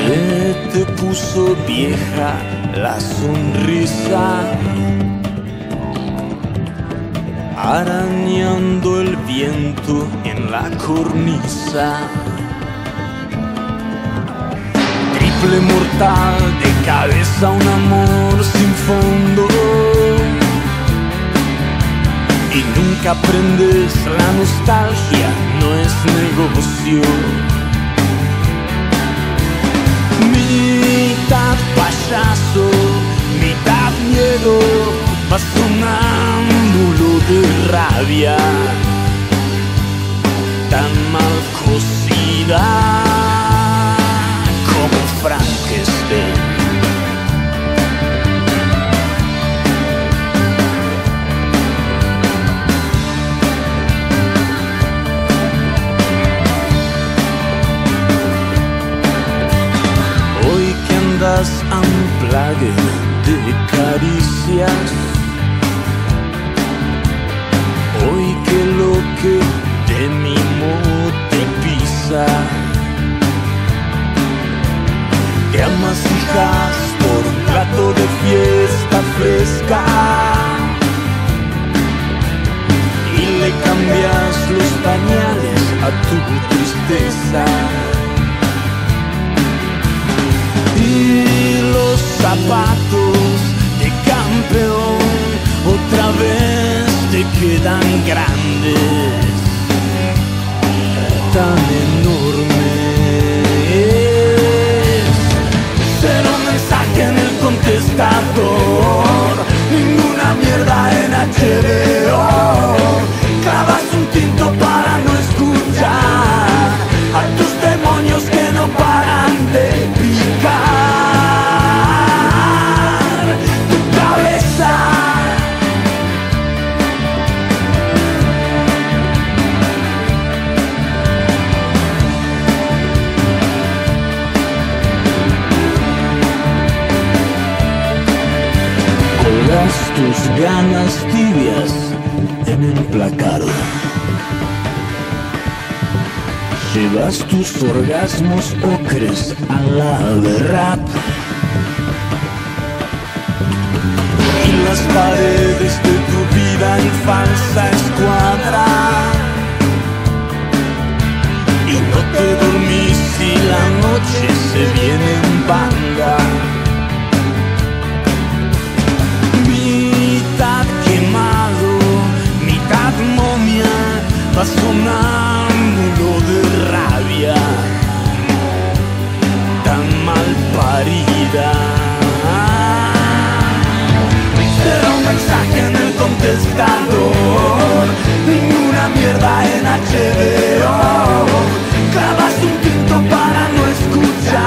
Se te puso vieja la sonrisa, arañando el viento en la cornisa. Triple mortal, de cabeza un amor sin fondo, y nunca aprendes, la nostalgia no es negocio. Mitad payaso, mitad miedo, vas sonámbulo de rabia, tan mal cocida como Frankenstein. Unplugged de caricias, hoy que lo que de mimo te pisa, te amasijas por un plato de fiesta fresca y le cambias los pañales a tu tristeza. Y los zapatos de campeón otra vez te quedan grandes, tan enormes. Cero mensaje en el contestador, ninguna mierda en HBO. Clavas un tinto para no escuchar a tus demonios que no paran de picar tu cabeza. Colgas tus ganas tibias en el placard, llevas tus orgasmos ocres a la rap, y las paredes de tu vida en falsa escuadra, y no te dormís si la noche se viene en banda. Mitad quemado, mitad momia, vas sonámbulo de rabia, tan mal parida. Será un mensaje en el contestador, ninguna mierda en HBO. Clavas un tinto para no escuchar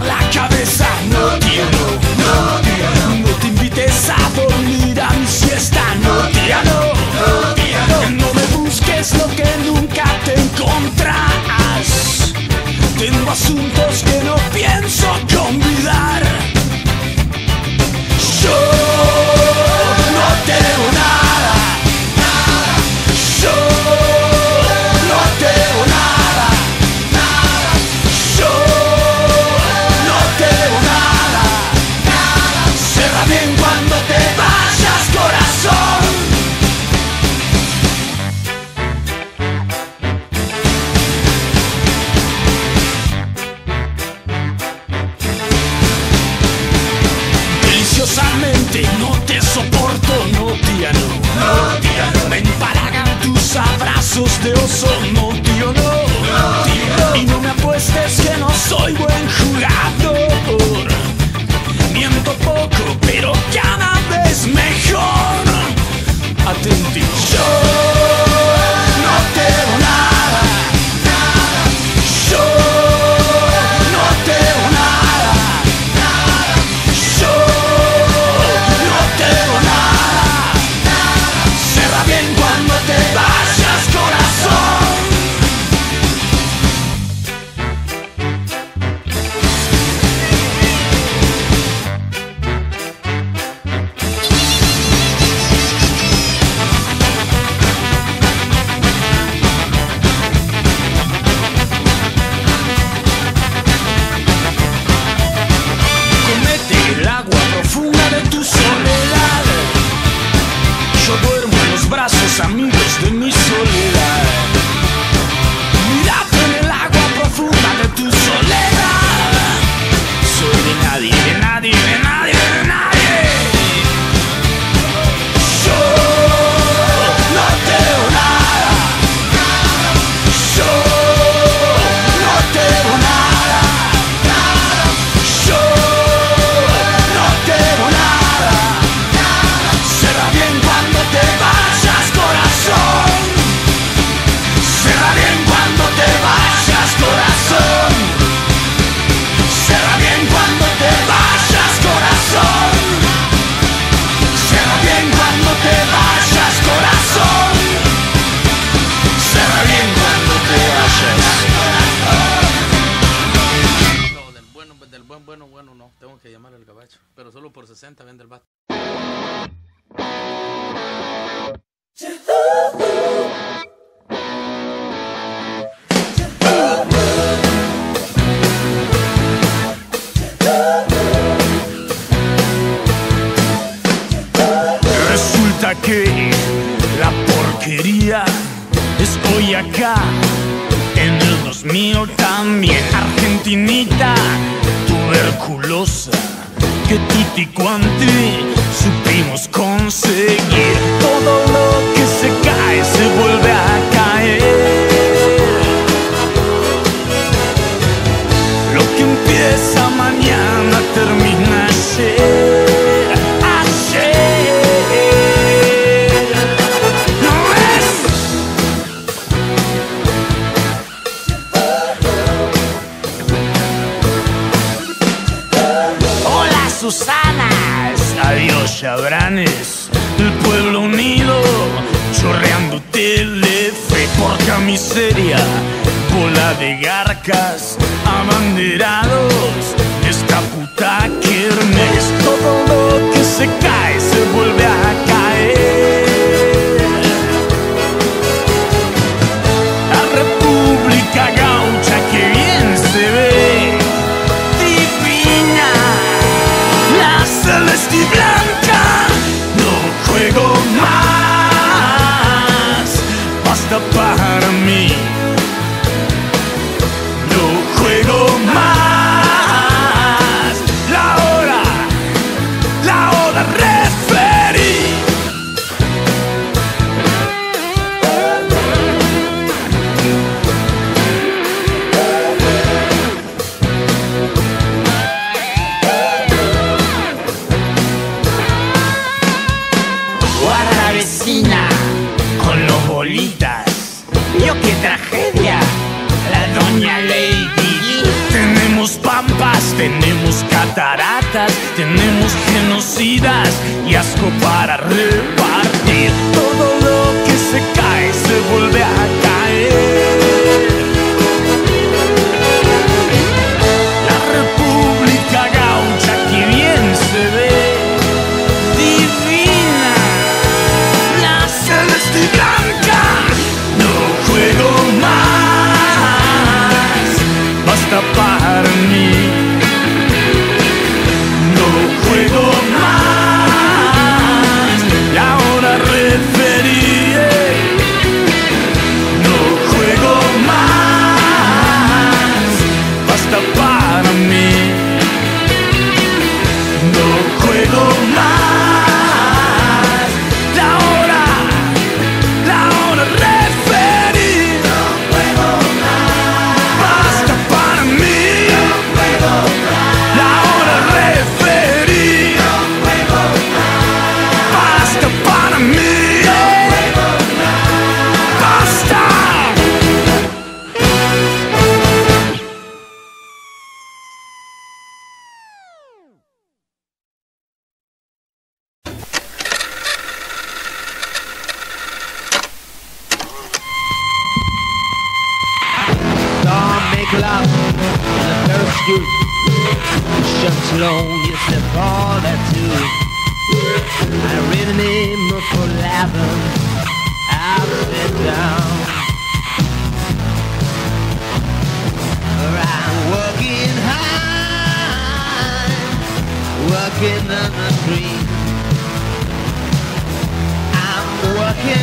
la cabeza. No, tío, no, tío, no te invites a dormir a mi siesta. No, tía, no, tía, no me busques lo que nunca te encontrarás. Tengo asuntos que no pienso convidar. Yo no te debo nada, yo no te debo nada, yo no te debo nada. Cierra bien cuando te vayas, corazón. Deliciosamente no te soporto, no tía, no. Me empalagan tus abrazos de oso, no tío, no. Y no me apuestes que no soy buen jugador. Miento poco, pero cada vez mejor. Atenti, yo no te debo nada, yo no te debo nada, yo no te debo nada. Cierra bien cuando te vayas, corazón. Comete el agua profunda de tu soledad. Yo duermo en los brazos amigos de mi soledad. Mírate en el agua profunda de tu soledad. Soy de nadie, de nadie, de nadie, de nadie. Yo no te debo nada, yo no te debo nada, yo no te debo nada. Cierra bien cuando te vayas, corazón. Cierra bien cuando te vayas, corazón. Cierra bien cuando te vayas, corazón. Cierra bien cuando te vayas, corazón. Cierra bien cuando te vayas. No, del bueno no. Tengo que llamar al gabacho. Pero solo por 60 vende el vato. Resulta que la porquería es hoy acá. En el 2000 también Argentinita tuberculosa, que tutti quanti supimos conseguir. Todo lo que se cae se vuelve a caer. Lo que empieza mañana termina ayer. ¿No es? Hola Susanas, adiós Chabranes, el pueblo unido chorreando Telefe, porca miseria, bola de garcas, abanderados, esta puta kermés. Todo lo que se cae se vuelve a caer. La República Gaucha, que bien se ve, divina, la celeste y blanca. No juego más, basta para mí. No juego más. La hora referí. cataratas, tenemos genocidas y asco para repartir. Todo lo que se cae se vuelve a caer. La República Gaucha, que bien se ve, divina, la celeste y blanca. No juego más, basta para mí. No juego más, y ahora referiré. No juego más, basta para mí. No juego más, la hora referir. No juego más, basta para mí. No juego más, la hora referir. No juego más, basta para mí. No juego más, basta. Don't make love in a parachute. Push slow, you slip all that too. I read the name of for laughing. I'll sit down. I'm working high, working on the street. I'm working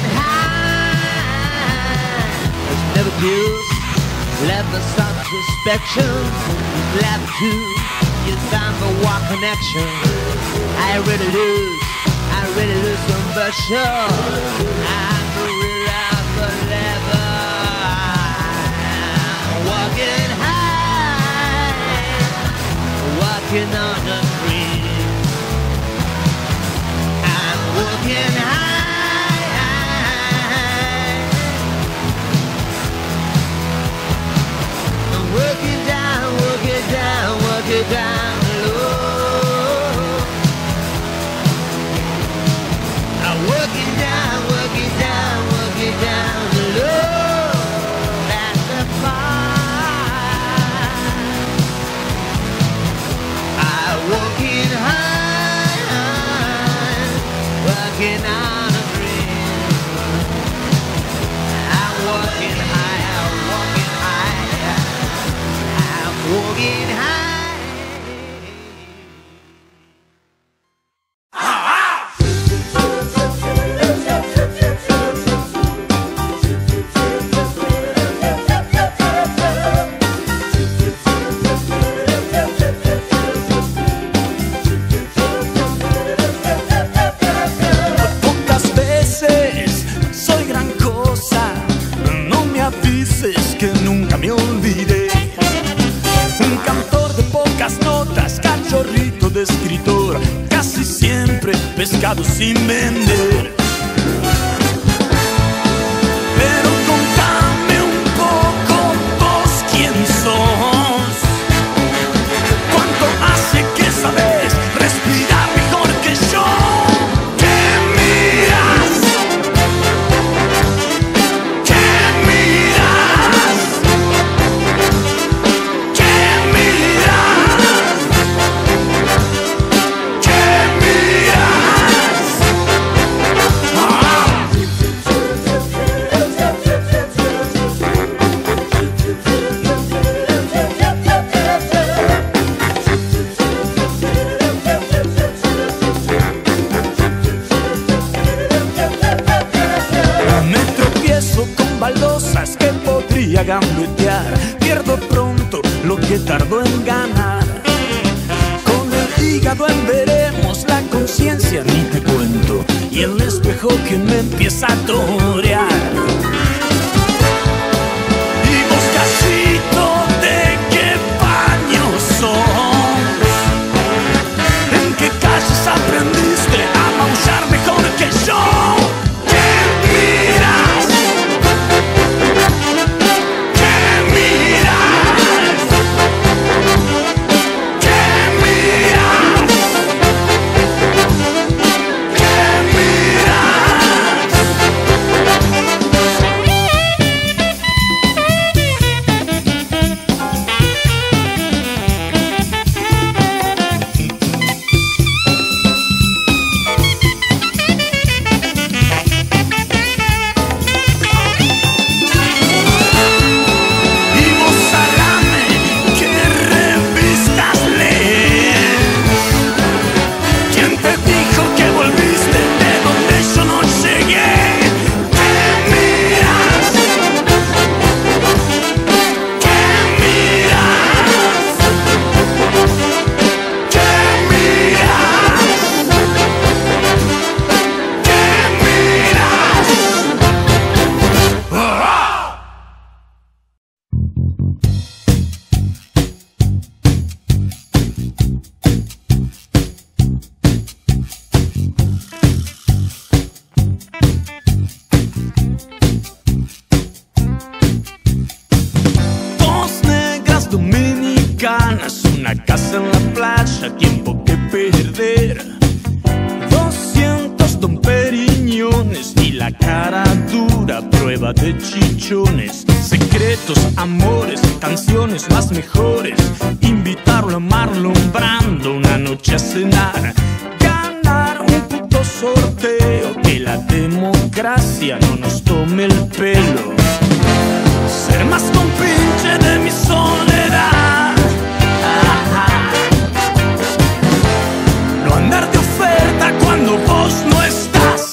high. It's never good. Let the satisfaction left to you down the walk connection. I really lose some but sure. I'm real the level. Walking high, walking on the street. I'm walking high. Working down, working down, working down low. I'm working down, working down, working down low. That's the fire. I'm working high, working on a dream. I'm working high, I'm working high. Walking high. Pocas veces soy gran cosa, no me avises que nunca me olvidé. Un cantor de pocas notas, cachorrito de escritor, casi siempre pescado sin vender. Pero contame un poco vos quién sos. ¿Cuánto hace que sabes respirar mejor que yo? ¿Qué miras? ¿Qué miras? ¿Qué miras? ¿Qué miras? Me tropiezo con baldosas que podría gambetear. Pierdo pronto lo que tardo en ganar. Con el hígado en veremos, la conciencia ni te cuento, y el espejo que me empieza a torear. Y vos, casito, ¿de qué paño sos? ¿En qué calles aprendiste a maullar mejor que yo? ¿Qué miras? ¿Qué miras? ¿Qué miras? playas dominicanas, una casa en la playa, tiempo que perder. 200 Don Periñones y la cara dura, prueba de chichones. Secretos, amores, canciones más mejores. Invitarlo a Marlon Brando una noche a cenar. Ganar un puto sorteo, que la democracia no nos tome el pelo. Ser más compinche de mi soledad. No andar de oferta cuando vos no estás.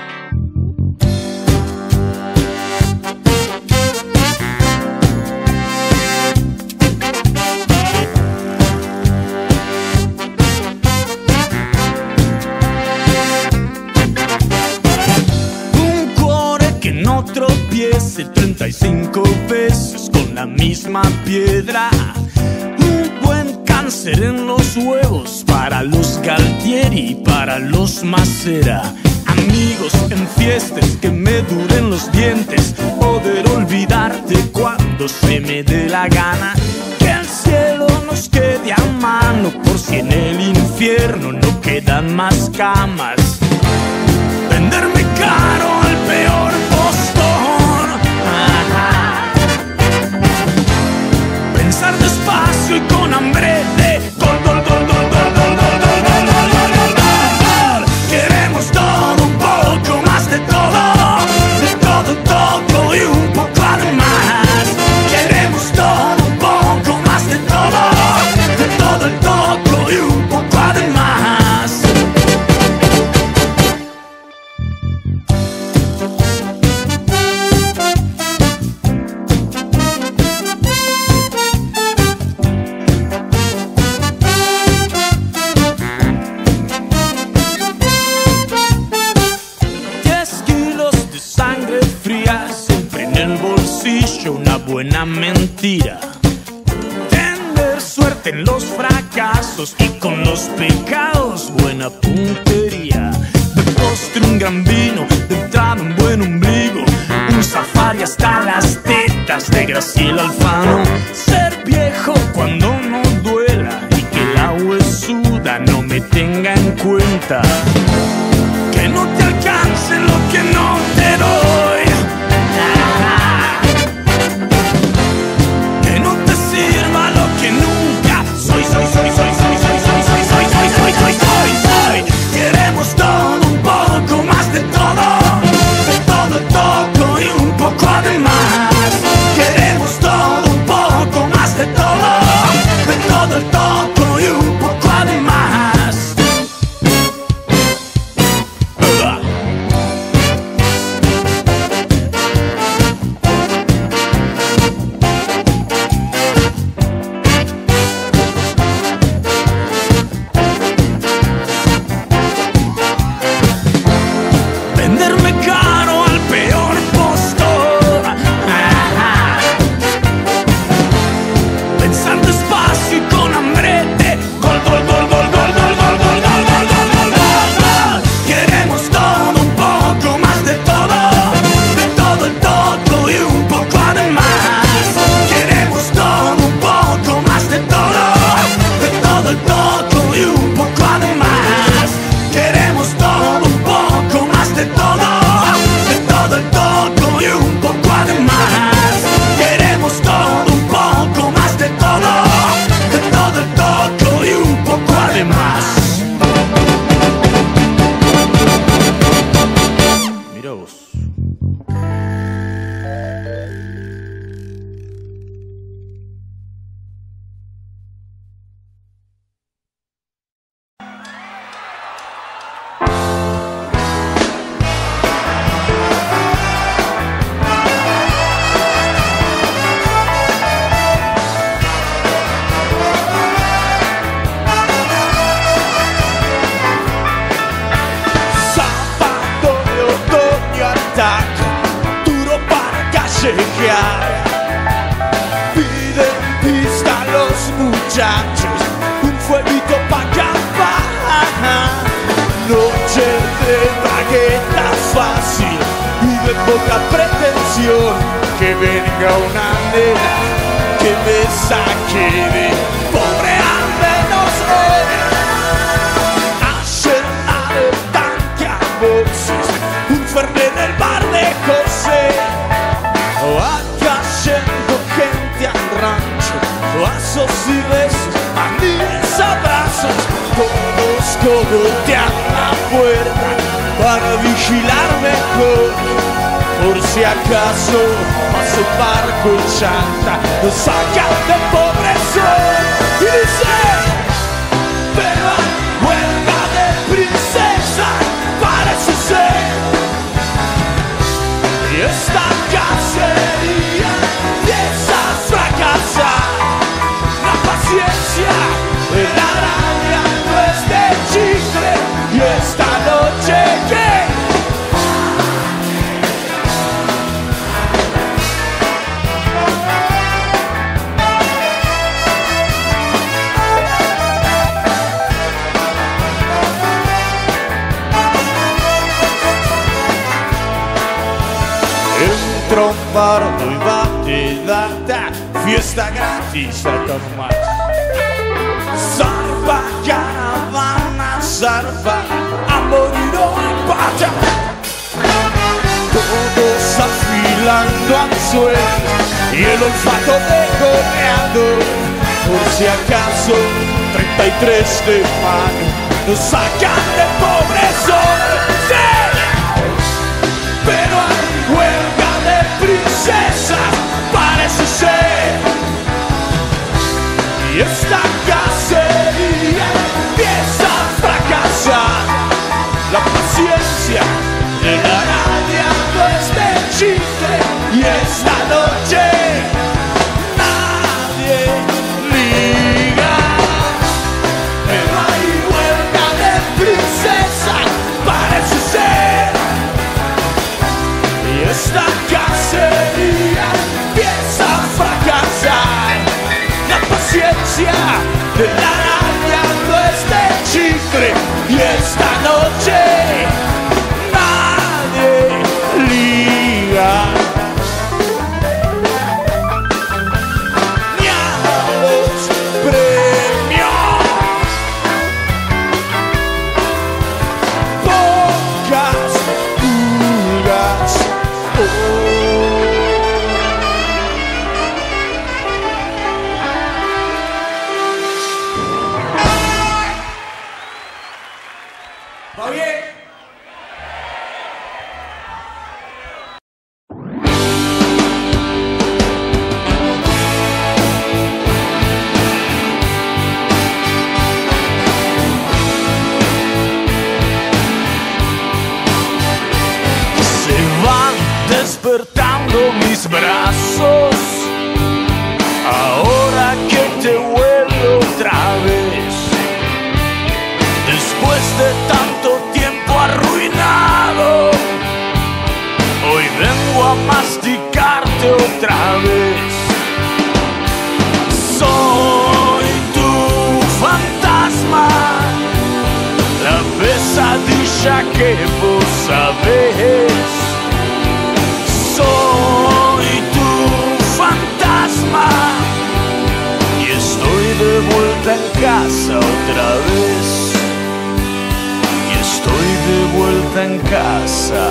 Un cuore que no tropiece 35 veces con la misma piedra. Un buen cáncer en los huevos para los Galtieri y para los Macera. Amigos en fiestas que me duren los dientes. Poder olvidarte cuando se me dé la gana. Que el cielo nos quede a mano por si en el infierno no quedan más camas. Venderme caro al peor postor. Pensar despacio y con hambre de gol, gol, gol, gol, gol, gol, gol, gol, gol, gol, gol, gol, gol. Queremos todo, un poco más de todo y un poco además. Queremos todo, un poco más de todo y un poco además. Una buena mentira. Tener suerte en los fracasos y con los pecados buena puntería. De postre un gran vino, de entrada un buen ombligo. Un safari hasta las tetas de Graciela Alfano. Ser viejo cuando no duela y que la huesuda no me tenga en cuenta. Que no te alcance lo que no te doy. Queremos todo, un poco más de todo y un poco además. Queremos todo, un poco más de todo y un poco además. muchachos, un fueguito pa' acabar. Noche de bagueta fácil y de poca pretensión, que venga una nena que me saque de pobre al menos hoy. A llenar el tanque a boxes, un fernet en el bar de José. Cayendo gente al rancho, vasos y besos, amigos, abrazos, todos cogotean la puerta para vigilar mejor. Por si acaso pasa un barco en llanta, nos sacan de pobreza. Y dice, pero hay huelga de princesa, parece ser. Y esta cacería empieza a fracasar. La paciencia de la araña no es de chicle. Y esta noche que trombardo y bate data, fiesta gratis acá nomás. Zarpa, caravana, zarpa, a morir hoy pata. Todos afilando anzuelos y el olfato de goleador. Por si acaso, 33 de mayo, nos sacan de pobreza. ¡Sí! Pero hay huelga de princesas, parece ser. Y esta cacería empieza a fracasar. La paciencia de la araña no es de chiste. Y esta noche nadie liga. Pero hay huelga de princesas, parece ser. Y esta cacería empieza a fracasar. La paciencia de la araña no es de chicle. Y esta noche nadie liga. Ni a los premios. Pocas pulgas. ¿Va bien? Se van despertando mis brazos, ahora que te vuelvo otra vez. Después de tanto tiempo arruinado, hoy vengo a masticarte otra vez. Soy tu fantasma, la pesadilla que vos sabés. Soy tu fantasma y estoy de vuelta en casa otra vez. Y estoy de vuelta en casa.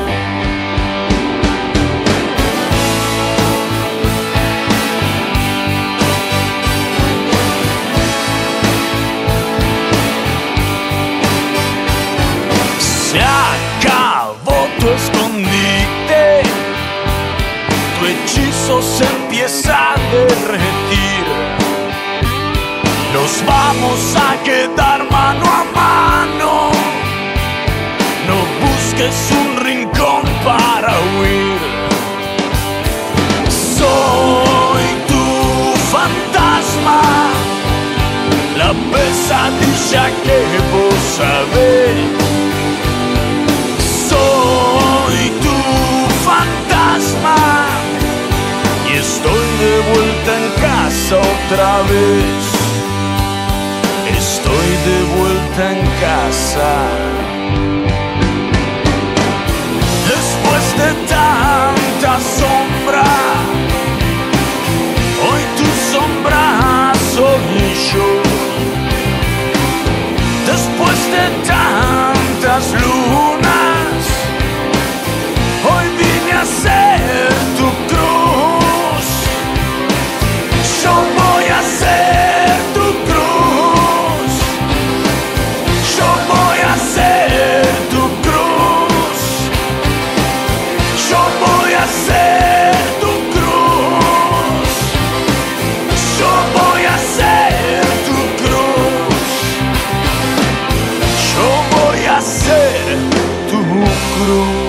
Se acabó tu escondite, tu hechizo se empieza a derretir. Nos vamos a quedar mano a mano. No busques un rincón para huir. Soy tu fantasma, la pesadilla que vos sabés. Soy tu fantasma y estoy de vuelta en casa otra vez. Estoy de vuelta en casa. Después de tanta sombra, hoy tu Yo voy a ser tu cruz. Yo voy a ser tu cruz. Yo voy a ser tu cruz. Yo voy a ser tu cruz. Yo voy a ser tu cruz.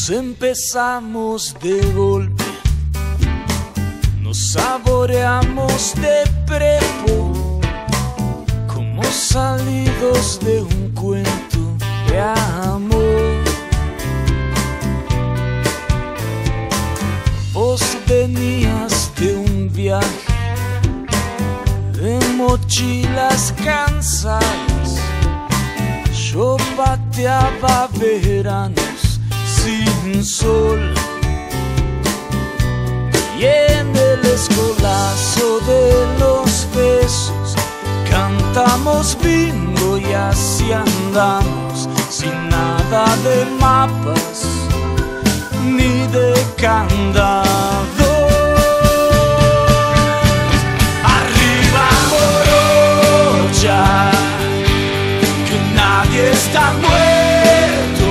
Nos empezamos de golpe, nos saboreamos de prepo, como salidos de un cuento de amor. Vos venías de un viaje de mochilas cansadas, yo pateaba veranos sin sol, y en el escolazo de los besos cantamos bingo y así andamos, sin nada de mapas ni de candado. Arriba morocha, que nadie está muerto.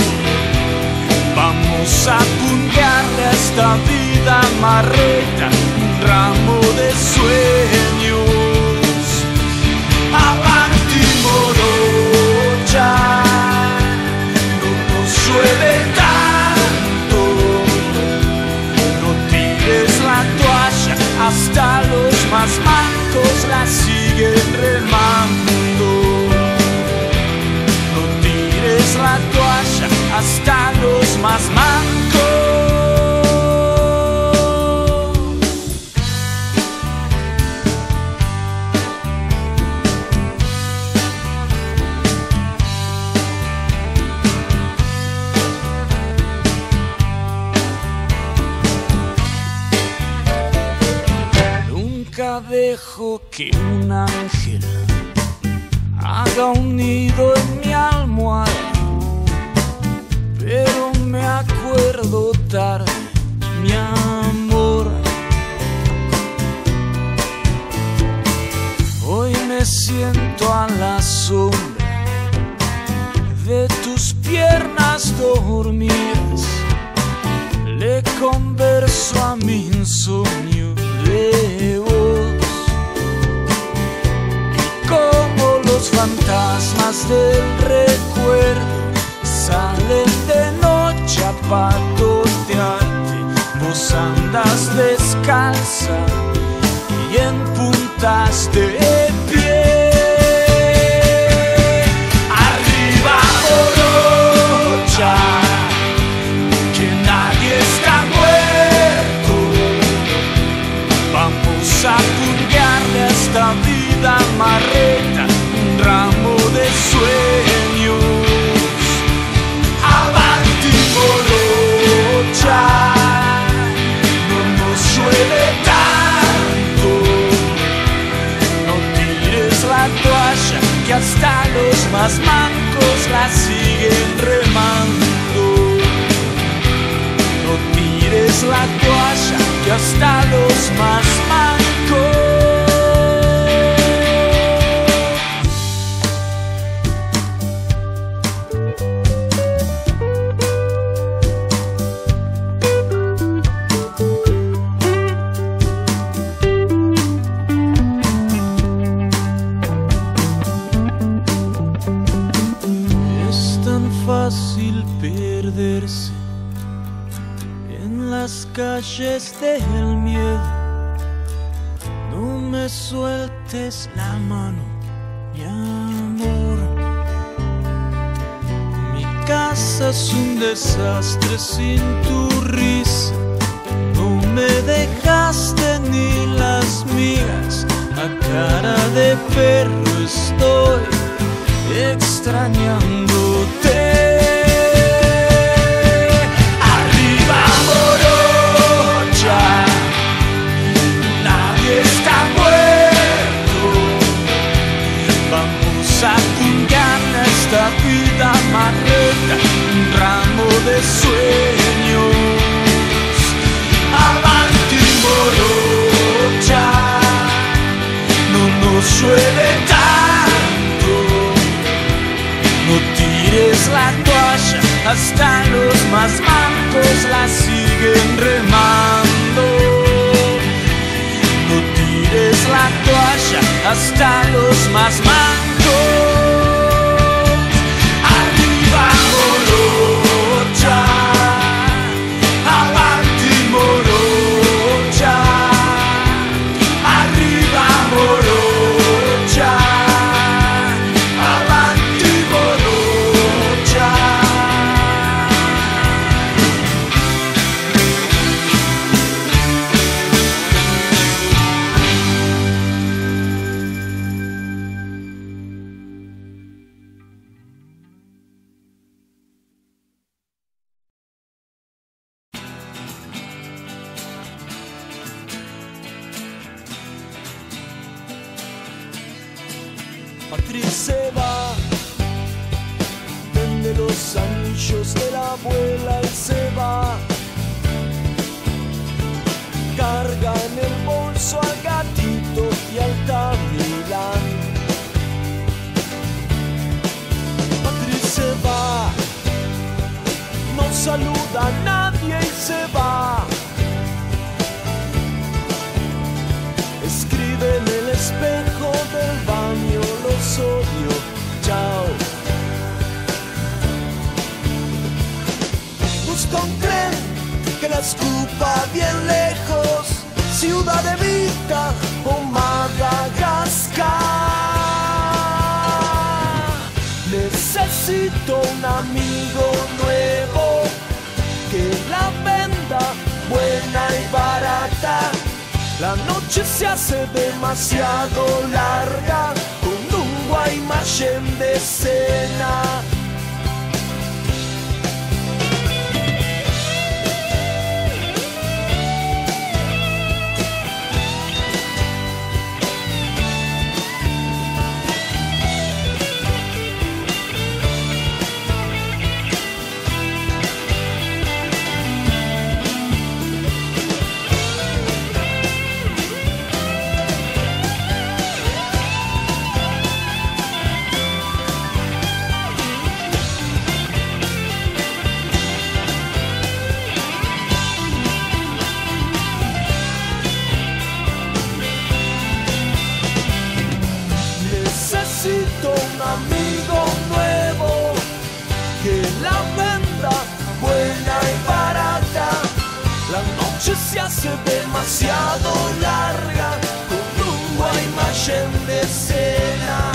Vamos a puntearle a esta vida marreta un ramo de sueños. Avanti morocha, no nos llueve tanto. No tires la toalla, hasta los más mancos la siguen remando. No tires la toalla, hasta los más mancos. Nunca dejo que un ángel haga un nido en mi almohada, pero me acuerdo tarde, mi amor. Hoy me siento a la sombra de tus piernas dormidas, le converso a mi insomnio de vos, y como los fantasmas del recuerdo salen de noche a patotearte, vos andas descalza y en puntas de pie. Arriba morocha, que nadie está muerto. Vamos a purgarle a esta vida marreta un ramo de sueños. Avanti morocha, no nos llueve tanto. No tires la toalla, que hasta los más mancos la siguen remando. No tires la toalla, que hasta los más mancos. Fácil perderse en las calles del miedo. No me sueltes la mano, mi amor. Mi casa es un desastre sin tu risa. No me dejaste ni las migas. A cara de perro estoy extrañándote. Arriba morocha, nadie está muerto. Vamos a purgarle a esta vida marreta un ramo de sueños. Avanti morocha, no nos llueve tanto. No tires la toalla, hasta los más mancos la siguen remando. No tires la toalla, hasta los más mancos. Arriba morocha. de los anillos de la abuela y se va. Carga en el bolso al gatito y al Camilán. Patri se va, no saluda a nadie y se va. Escribe en el espejo del baño: los odio, chao. Busca un tren que la escupa bien lejos, Ciudad Evita o Madagascar. Necesito un amigo nuevo que la venda buena y barata. La noche se hace demasiado larga con un Guaymallén de cena. Necesito un amigo nuevo que la venda buena y barata. La noche se hace demasiado larga con un Guaymallén de cena.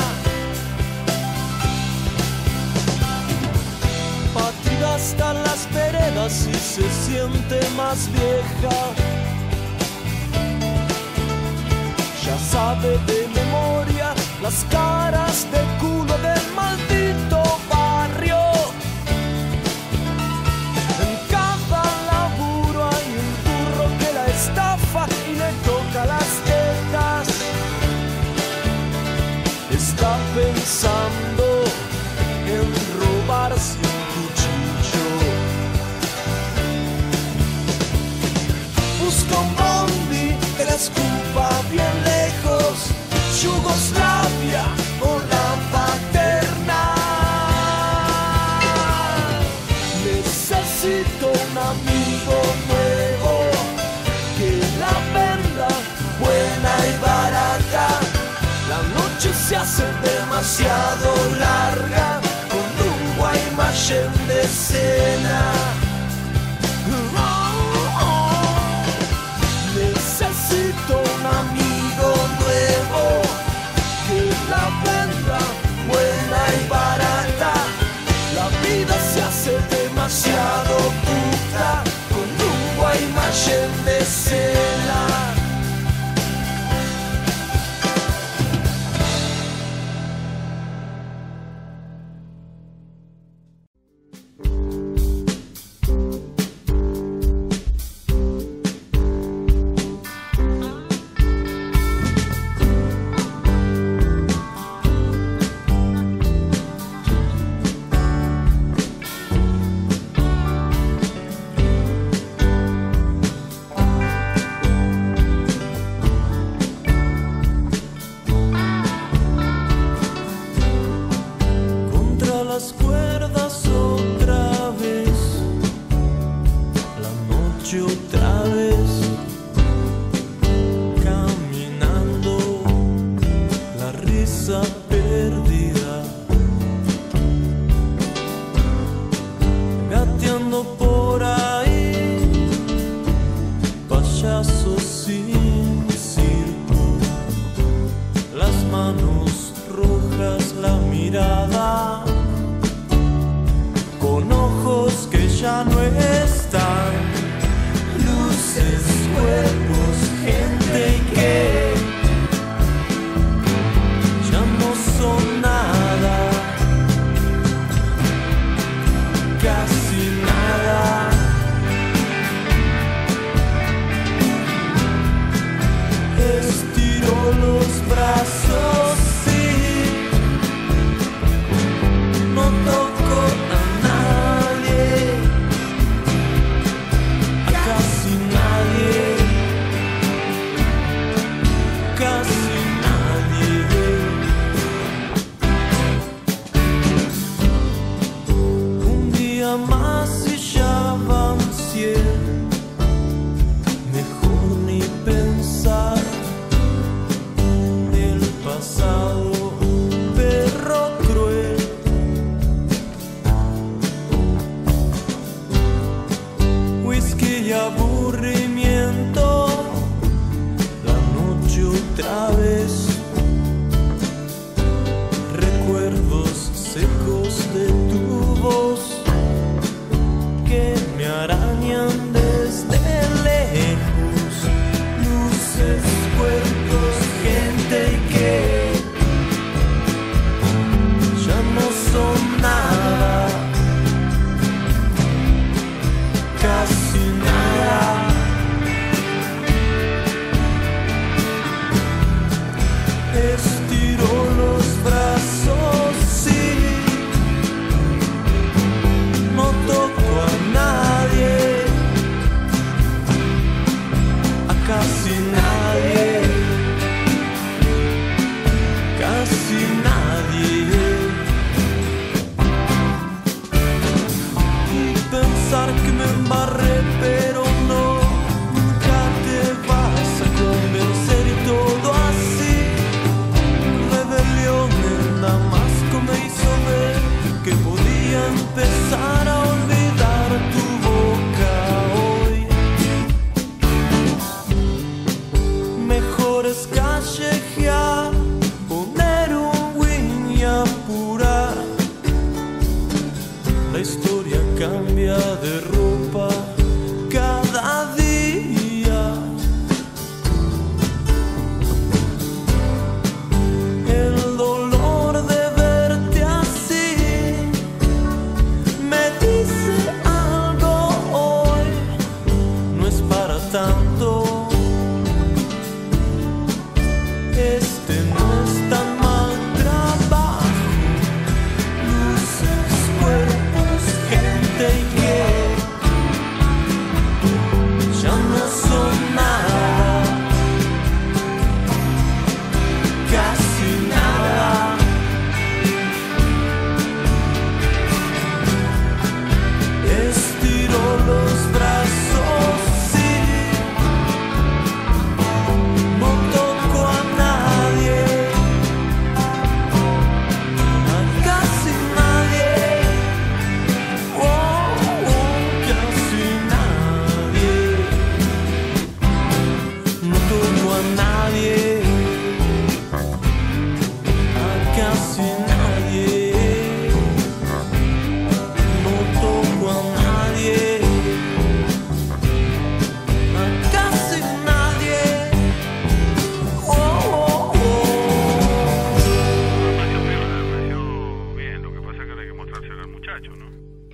Patri gasta las veredas y se siente más vieja. Ya sabe de memoria las caras de culo del maldito barrio. En cada laburo hay un burro que la estafa y le toca las tetas. Está pensando en robarse un cuchillo. Busca un bondi que la escupa bien lejos, Yugoslavia o la paterna. Necesito un amigo nuevo que la venda buena y barata. La noche se hace demasiado larga con un Guaymallén de cena. Necesito un amigo nuevo que la venda buena y barata. La vida se hace demasiado puta con un Guaymallén de cena. No toco nada. qué aburrimiento, la noche otra vez. Recuerdos secos de tu voz que me arañan desde lejos. Luces, cuerpos, gente que ya no son nada, casi nada. Estiro los brazos, sí, no toco a nadie, a casi nadie, casi nadie. Y pensar que me embarré, pero no, nunca te vas a convencer y todo así. Rebelión en Damasco me hizo ver que podía empezar a olvidar tu boca hoy. Mejor es callejear, poner un win y apurar. La historia cambia de ropa cada día. El dolor de verte así me dice algo hoy, no es para tanto. Este no es tan mal trabajo. Luces, cuerpos, gente que ya no son nada, casi nada. Estiro los brazos, sí, no toco a nadie, a casi nadie, oh, casi nadie, no toco a nadie, a casi nadie, no toco a nadie, a casi nadie, oh, Me pareció bien, lo que pasa es que hay que mostrárselo al muchacho, ¿no?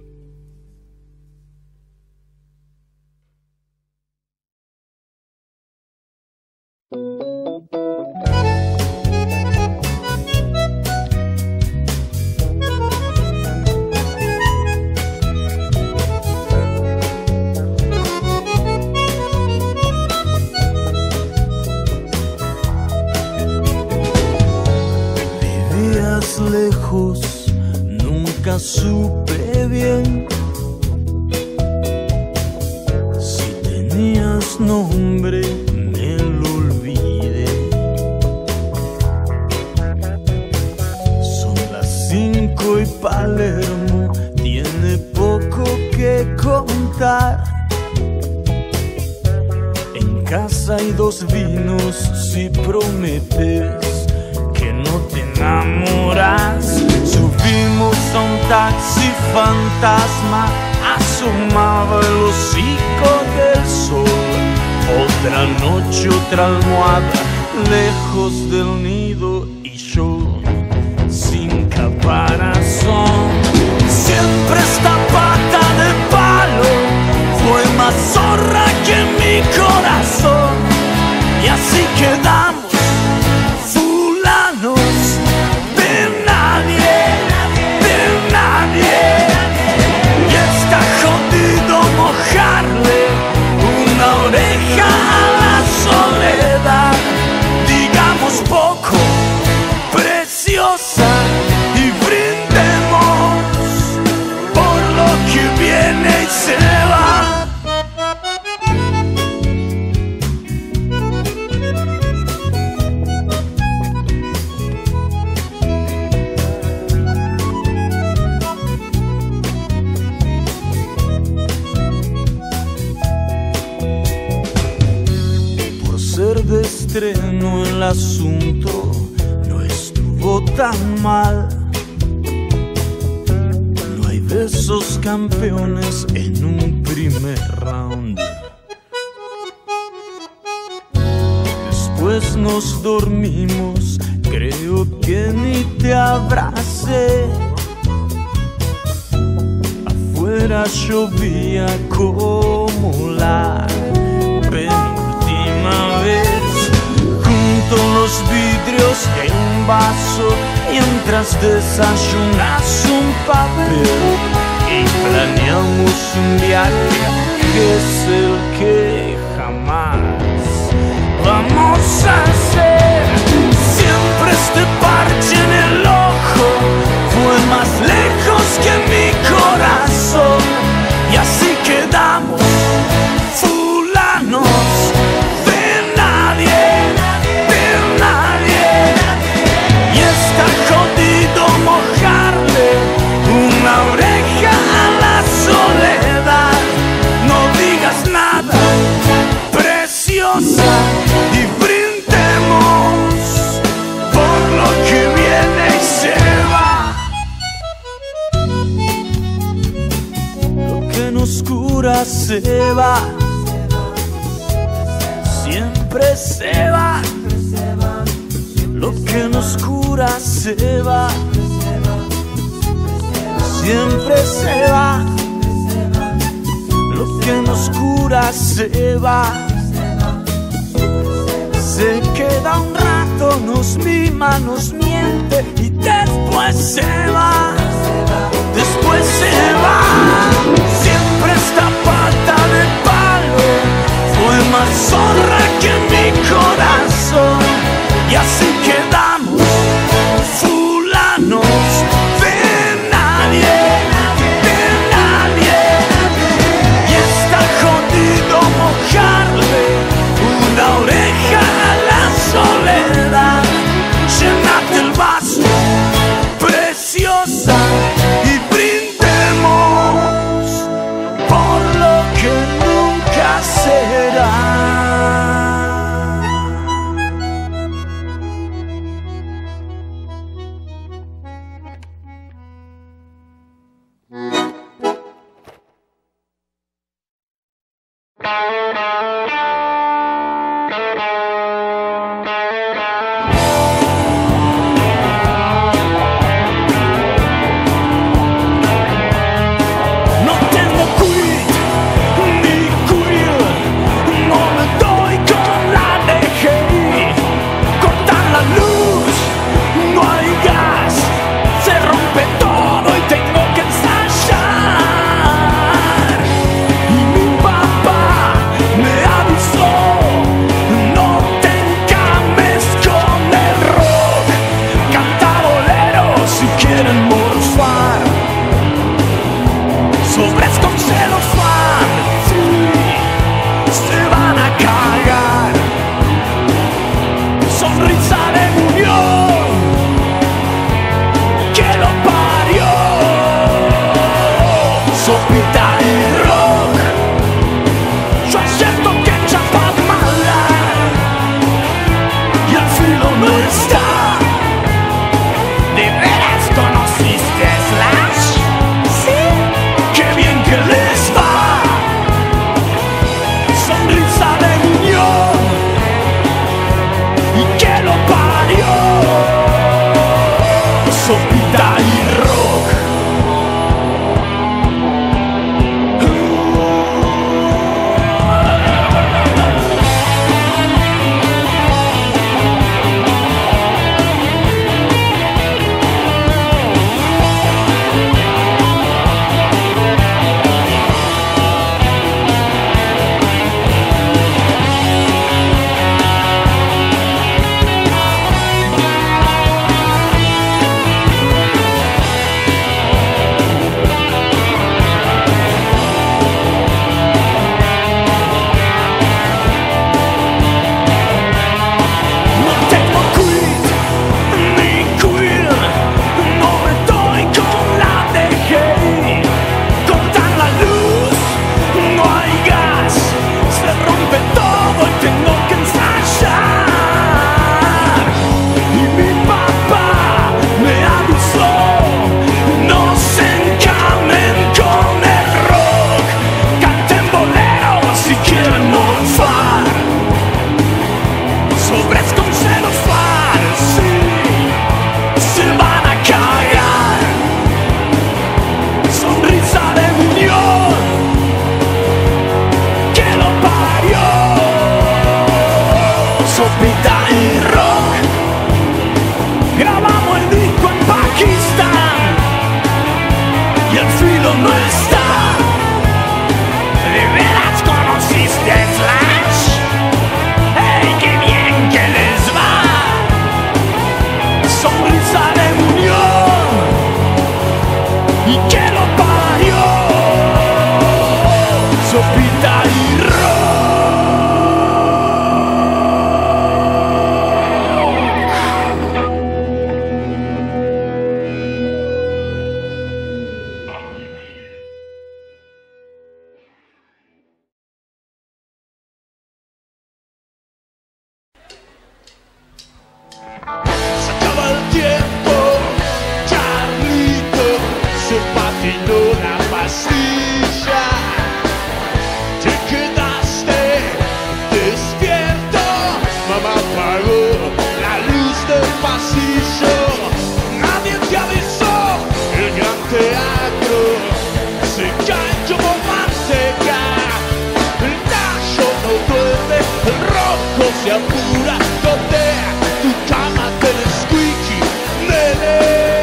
Vivías lejos, nunca supe bien si tenías nombre, me lo olvidé. Son las 5 y Palermo tiene poco que contar. En casa hay 2 vinos si prometes que no te enamoras. Subimos a un taxi fantasma, asomaba el hocico del sol. Otra noche, otra almohada, lejos del nido y yo sin caparazón. Siempre esta pata de palo fue más zorra que mi corazón. Y así quedamos, fulanos de nadie, de nadie. Y está jodido mojarle una oreja a la soledad. Digamos poco, preciosa, y brindemos estreno el asunto no estuvo tan mal. No hay de esos campeones en un primer round. Después nos dormimos, creo que ni te abracé. Afuera llovía como la penúltima vez. Junto los vidrios de un vaso, mientras desayunas un papel y planeamos un viaje que es el que jamás vamos a hacer. Siempre este parche en el ojo fue más lejos que mi corazón, y así quedamos fulanos de nadie, de nadie. Y está jodido mojarle una oreja a la soledad. No digas nada, preciosa, y brindemos por lo que viene y se va. Lo que nos cura se va, siempre se va. Lo que nos cura se va, siempre se va. Lo que nos cura se va. Se queda un rato, nos mima, nos miente y después se va. Después se va. Siempre esta pata de palo fue más zorra que mi corazón, y así quedamos fulanos de nadie, de nadie. Y está jodido mojarle una oreja a la soledad. Llenate el vaso, preciosa, y brindemos por lo que nunca será. No tengo quit ni queer, no me doy con la DGI. Cortan la luz, no hay gas, se rompe todo y tengo que ensayar. Y mi papá me avisó, no te encames con el rock. Canta boleros si quieren morfar, sobres con celofán, sí, se van a cagar. Sonrisa de unión, que lo parió. Sopita y rock, yo acepto que chapas mala y el filo no está. ¿De veras conociste Slash? Sí, qué bien que les va. Sonrisa de unión y que lo parió. Sopita y rock. mundo no está. ¿De veras conociste a Slash? ¡Hey, qué bien que les va! Sonrisa de unión y que lo parió. Sopita y se acaba el tiempo, Charlito se patinó la pastilla. Te quedaste despierto, mamá apagó la luz del pasillo. Nadie te avisó, el gran teatro se cae como manteca. El tallo no duerme, el rojo se apura, gotea tu cama del squeaky, nene.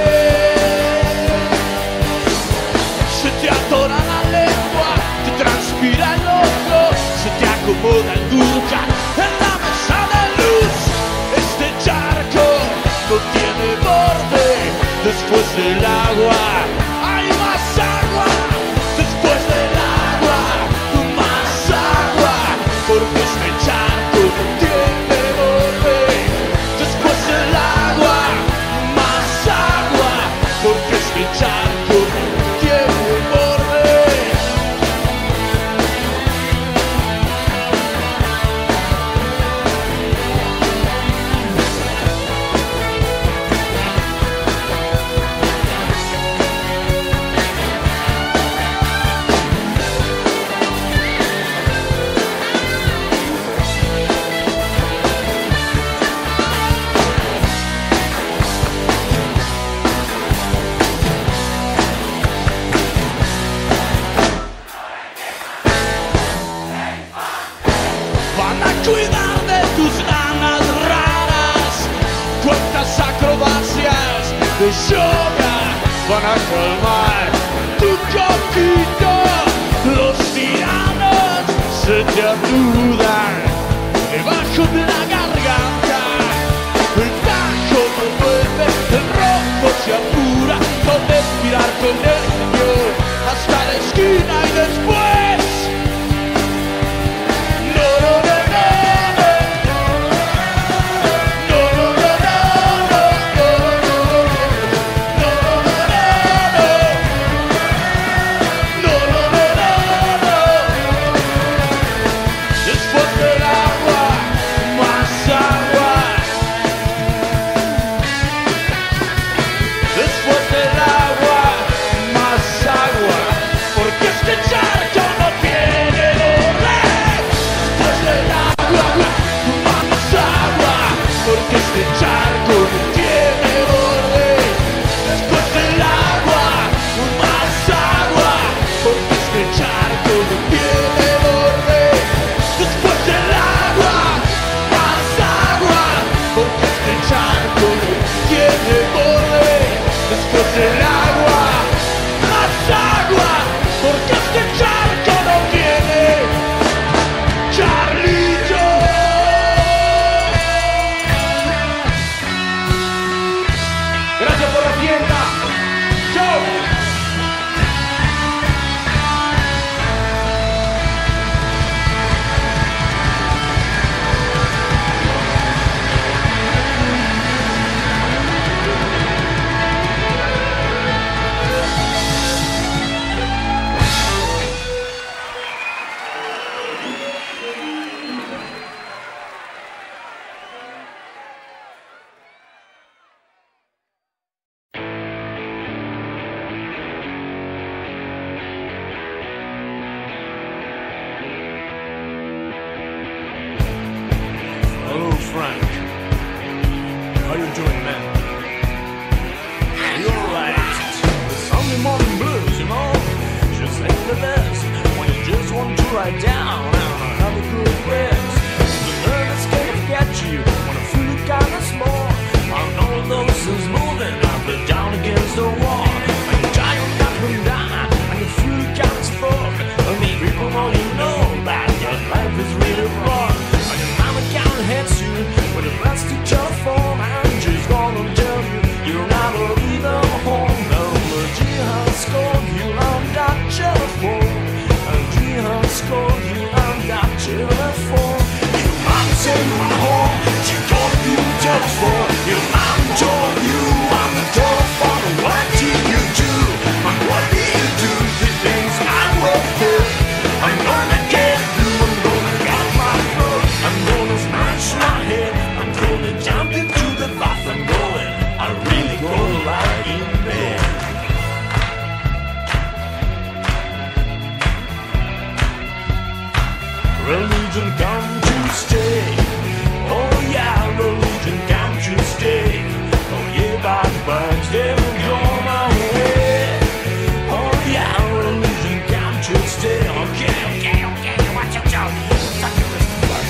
Se te atora la lengua, te transpira el ojo, se te acomoda el duca en la mesa de luz. Este charco no tiene borde, después del agua hay más agua. Después del agua, más agua, porque este charco no tiene borde. Después del agua, más agua, porque este charco no tiene borde. Van a cuidar de tus ganas raras, cuantas acrobacias de yoga. Van a calmar tu coquito, los tiranos se te anudan debajo de la garganta. El tajo no vuelve, el rojo se apura, con respirar con nervio hasta la esquina y después. No, no, no, no, no. No, no, no, no, no. No, no, no, no. No, no, no, no. Después del agua, más agua. Después del agua, más agua, porque este charco no tiene borde. Después del agua, más agua, porque este charco no tiene borde. Después del agua, más agua, porque este charco no tiene borde. Después del agua, más agua, porque este charco no tiene borde. Después del agua, más agua, porque este charco no tiene. Charlito. Gracias por la fiesta. Chau. Hello, Frank. How you doing, man? You're right. The Sunday morning blues, you know, just ain't the best when you just want to lie down and have a good rest. The nervous can get you when I feel kinda small. I know those is moving up and down against the wall. And you're tired up and down, and religion, come to stay. Oh yeah, religion, come to stay. Oh yeah, bad vibes, they will go my way. Oh yeah, religion, come to stay. Okay, okay, okay, watch out, Joe. Suck your wrist.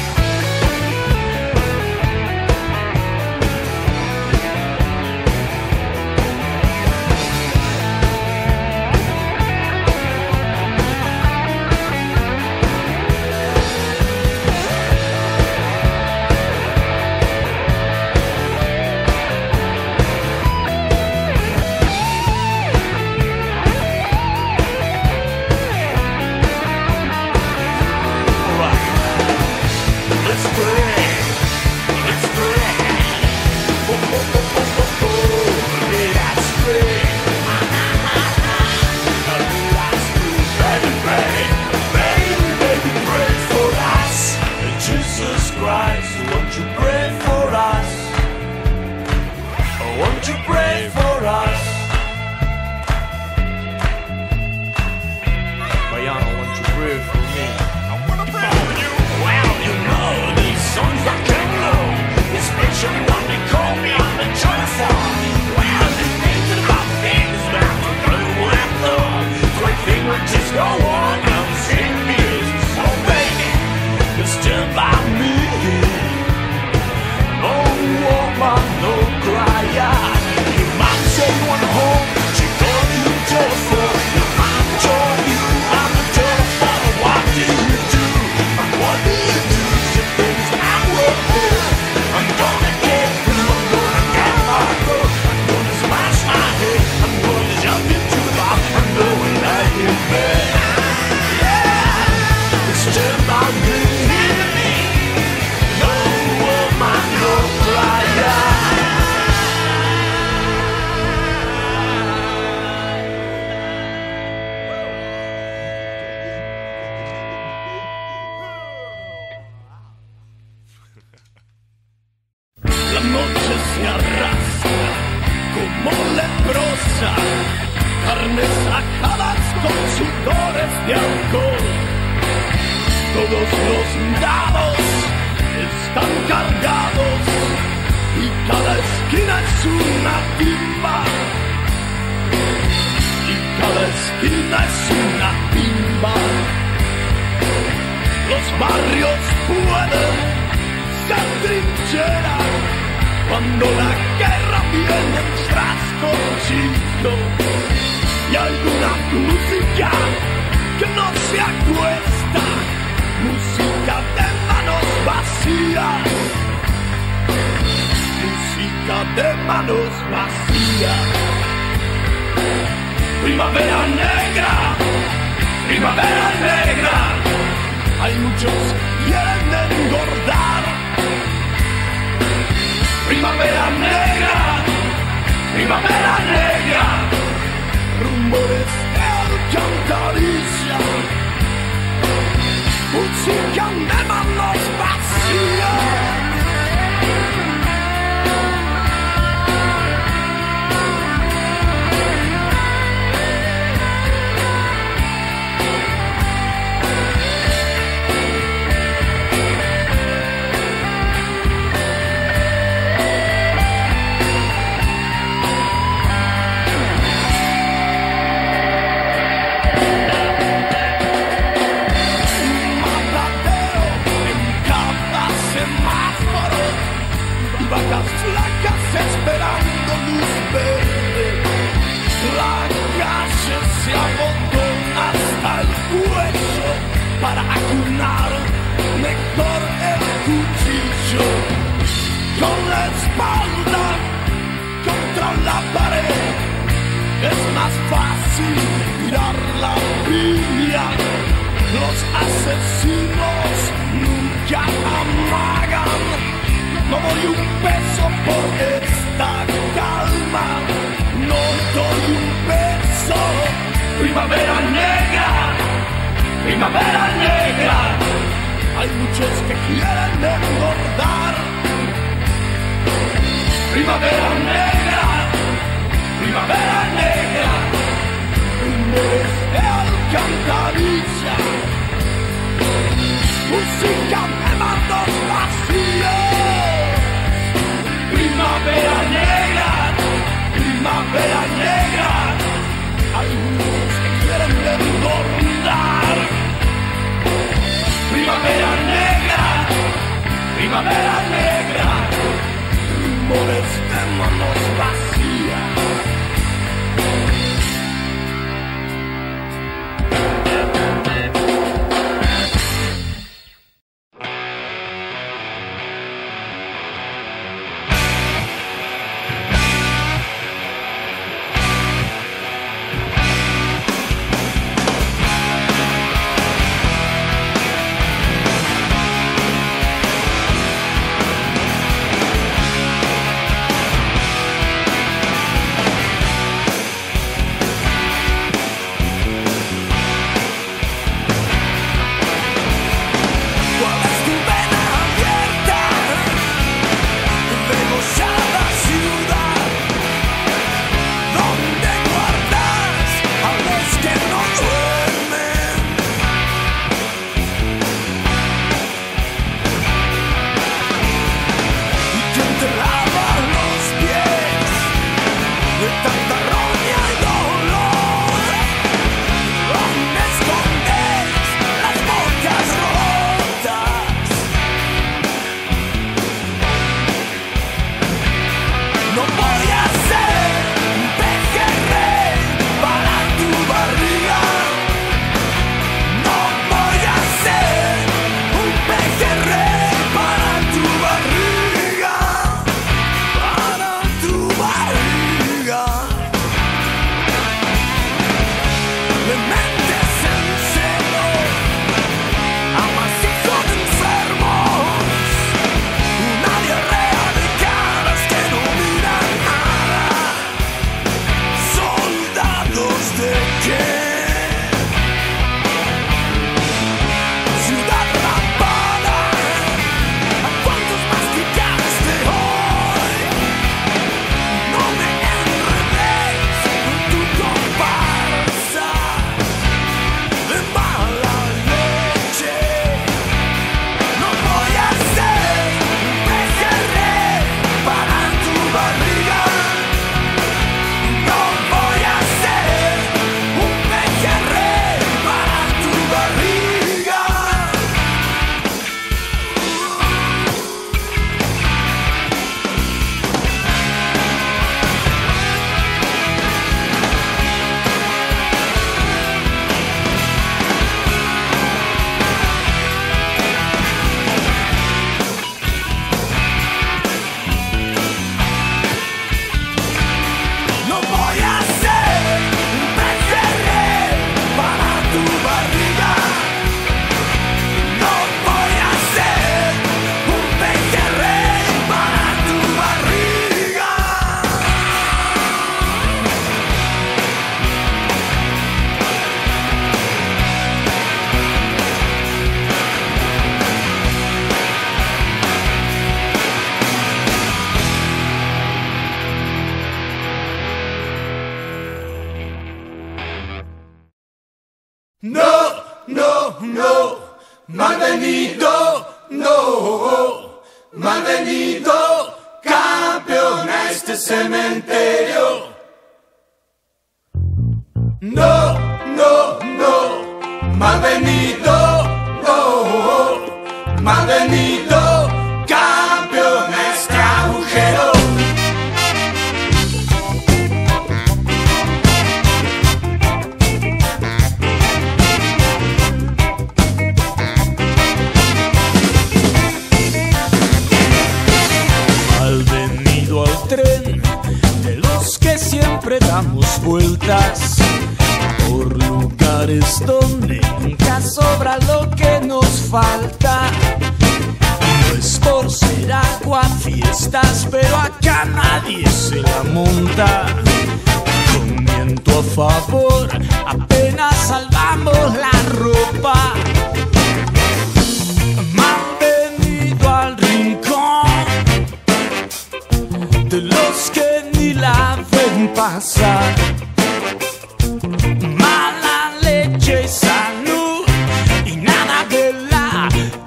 Primavera negra, primavera negra, rumores de alcantarilla. música de mandos vacíos. Primavera negra, primavera negra, algunos que quieren desbordar. Primavera negra, primavera negra, rumores de manos vacías. Malvenido, no, malvenido, campeón a este cementerio. No, no, no, malvenido, no, malvenido, campeón a este agujero. Malvenido al tren de los que siempre damos vueltas por lugares donde nunca sobra lo que nos falta. No es por ser aguafiestas, pero acá nadie se la monta. Con viento a favor, apenas salvamos la ropa. Malvenido al rincón de los que ni la ven pasar. Mala leche y salud y nada de la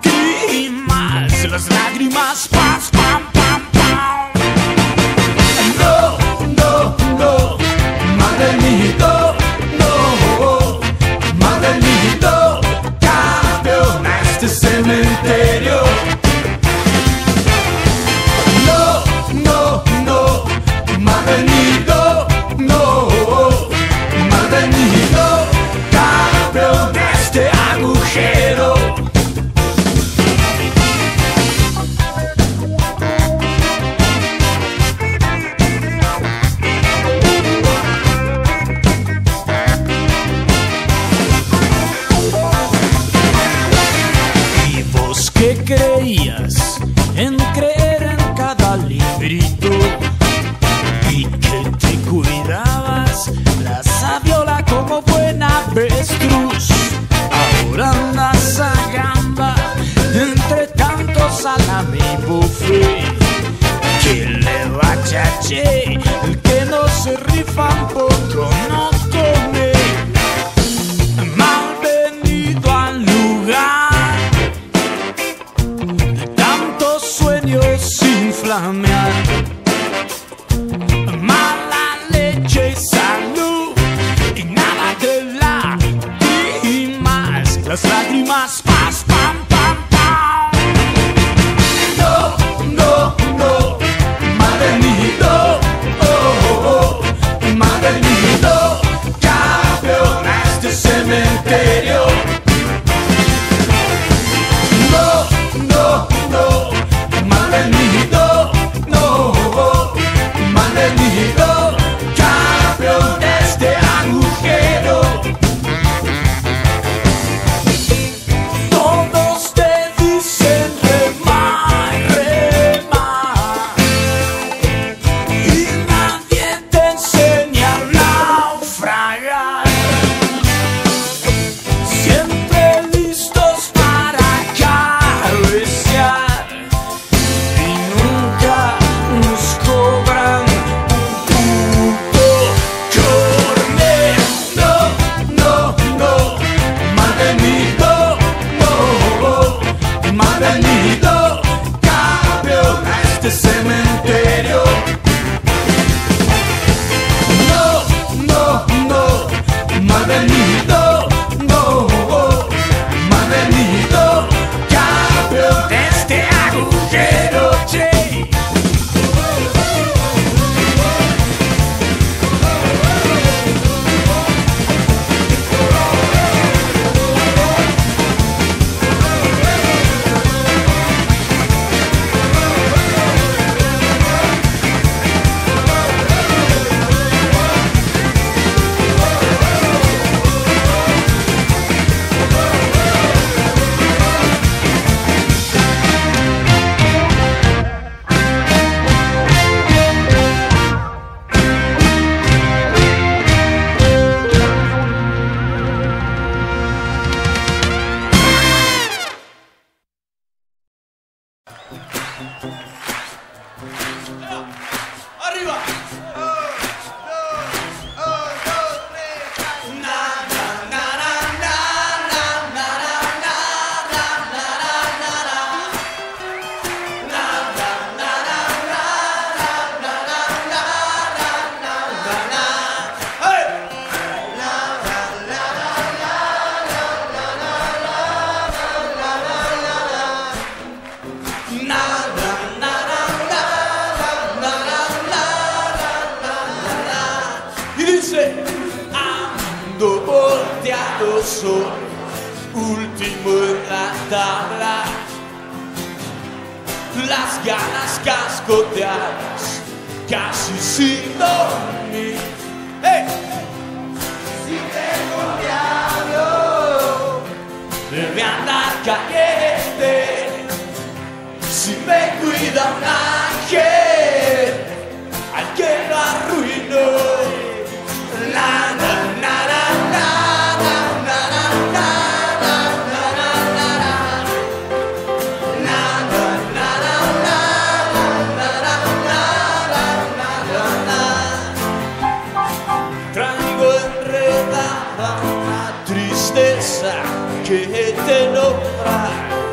che, el que no se rifa un poco no come. Malvenido al lugar de tantos sueños sin flamear. Mala leche y salud y nada de la y más. Las lágrimas, paz, pam, pam, pam. No, no, no, malvenido, oh, malvenido, campeón a este cementerio. No, no, no, malvenido, no, malvenido, campeón de este agujero. Todos te dicen rema, rema, y nadie te enseña a naufragar. Siempre listos para cabecear y nunca nos cobran un puto corner. No, no, no, malvenido, no, malvenido, campeón a este cementerio. No, no, no, malvenido, no, malvenido, campeón de este agujero, che. Y dice, ando volteado, soy último en la tabla. Las ganas cascoteadas, casi sin dormir. ¡Hey! Si tengo un diablo, debe andar caliente. Si me cuida un ángel, al que lo arruinó. Na, na, na, na, na, na, na, na, na, na, na, na. Traigo enredada una tristeza que te nombra.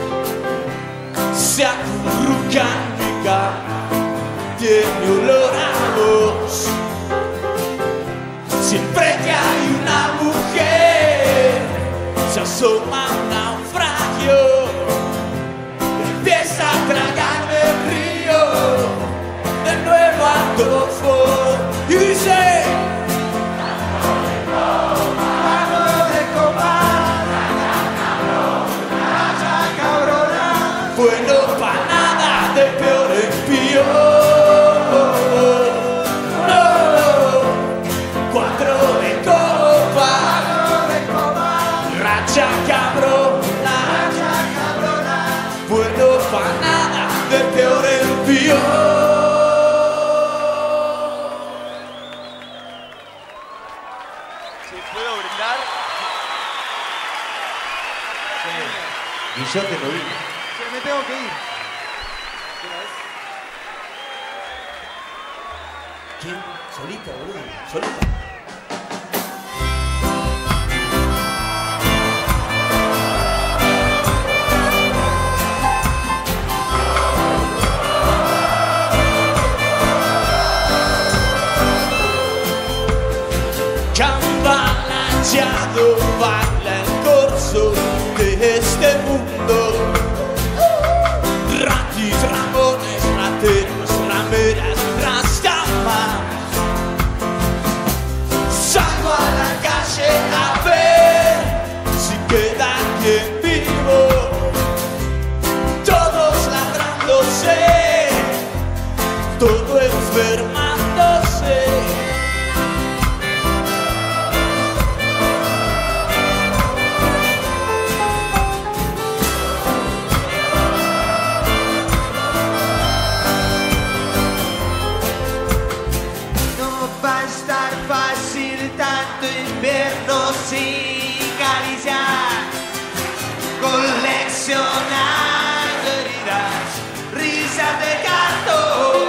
Se acurruca en mi cama, tiene olor a vos. Siempre que hay una mujer, se asoma un naufragio, empieza a tragarme el río, de nuevo a tofo, y dice: bueno, pa' nada de peor en peor. No, 4 de copa, racha cabrona. Bueno, pa' nada de peor en peor. ¿Sí puedo brindar? Y yo te lo digo. Me tengo que ir. ¿Quién? Solita, boludo. Solita. Campanacciato baila il corso di este mundo. Ratis, ramones, rateros, rameras, rastaman. Salgo a la calle a ver si queda alguien vivo. Todos ladrándose, todo enfermándose. Sin cariciar, coleccionando heridas, risas de cartón.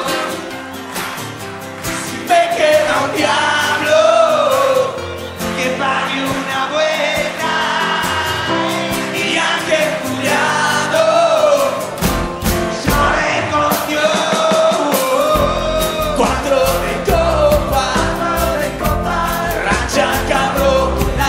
Si me queda un diablo que pague una buena y ángel jurado llore con Dios. 4 de copa, racha cabrón.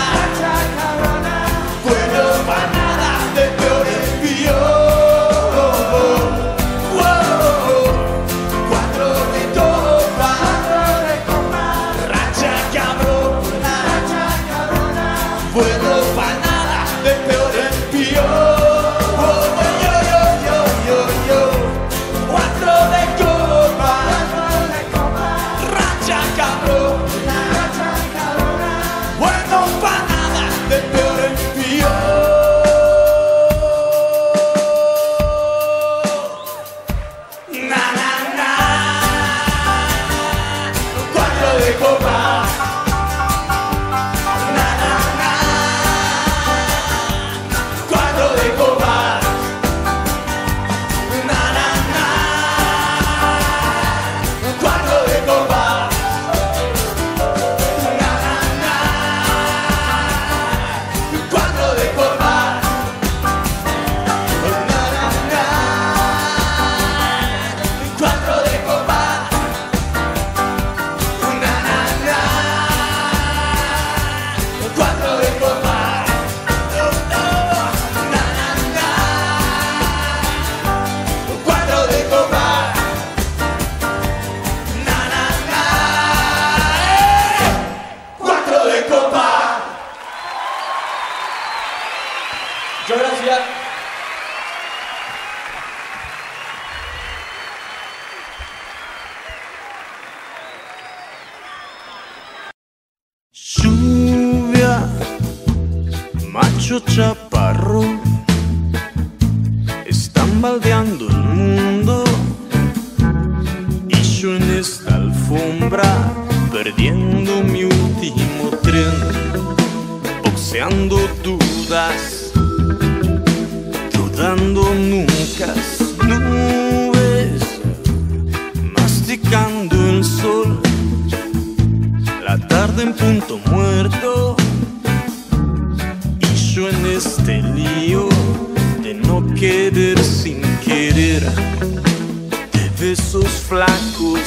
Muchas gracias. Lluvia, macho chaparro, están baldeando el mundo y yo en esta alfombra perdiendo mi último tren, boxeando dudas, dudando nunca, nubes, masticando el sol. La tarde en punto muerto y yo en este lío de no querer sin querer, de besos flacos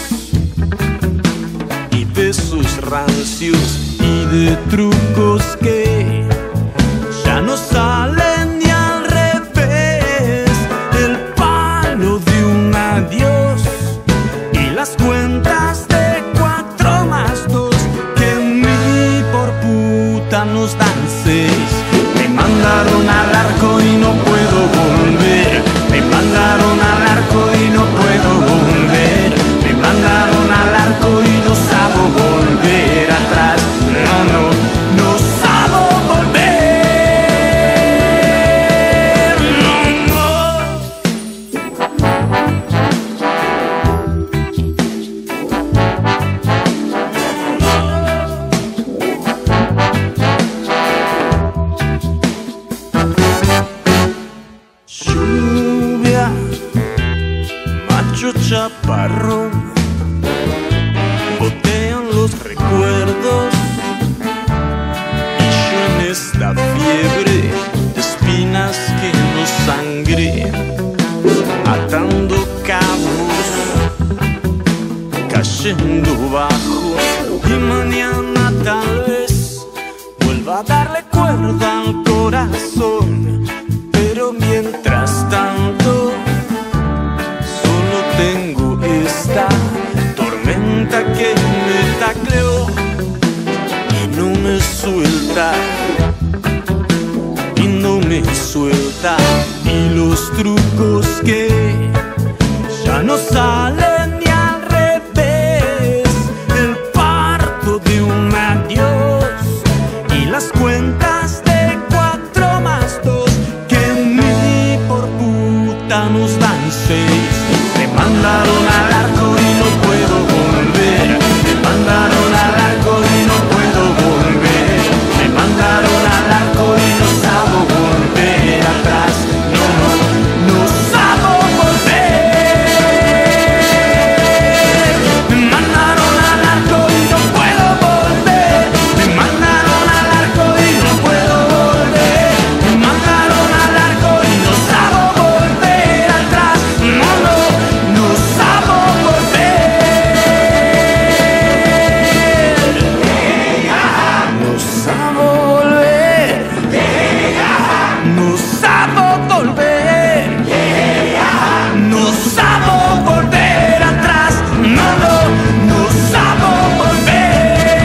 y besos rancios y de trucos que ya no salen ni al revés, el palo de un adiós y las cuentas de 4 más 2 nos dan 6. Me mandaron al arco y no puedo volver. Me mandaron al arco y no puedo volver. Me mandaron al arco y no sabo volver atrás. No sabo volver. Chaparro, esta fiebre de espinas que nos sangre, atando cabos, cayendo bajo. Y mañana tal vez vuelva a darle cuerda al corazón, pero mientras tanto solo tengo esta tormenta que me tacleó y no me suelta, y no me suelta. Y los trucos que ya no salen ni al revés, el parto de un adiós y las cuentas de 4 más 2 que ni por puta nos dan 6. Me mandaron al arco y no puedo volver. Me mandaron al arco y no puedo volver. Me mandaron al arco y no sabo volver atrás. No, no, no sabo volver. Me mandaron al arco y no puedo volver. Me mandaron al arco y no puedo volver. Me mandaron al arco y no sabo volver atrás. No, no, no sabo volver. No sabo volver. No sabo volver. No sabo volver atrás. No, no, no sabo volver.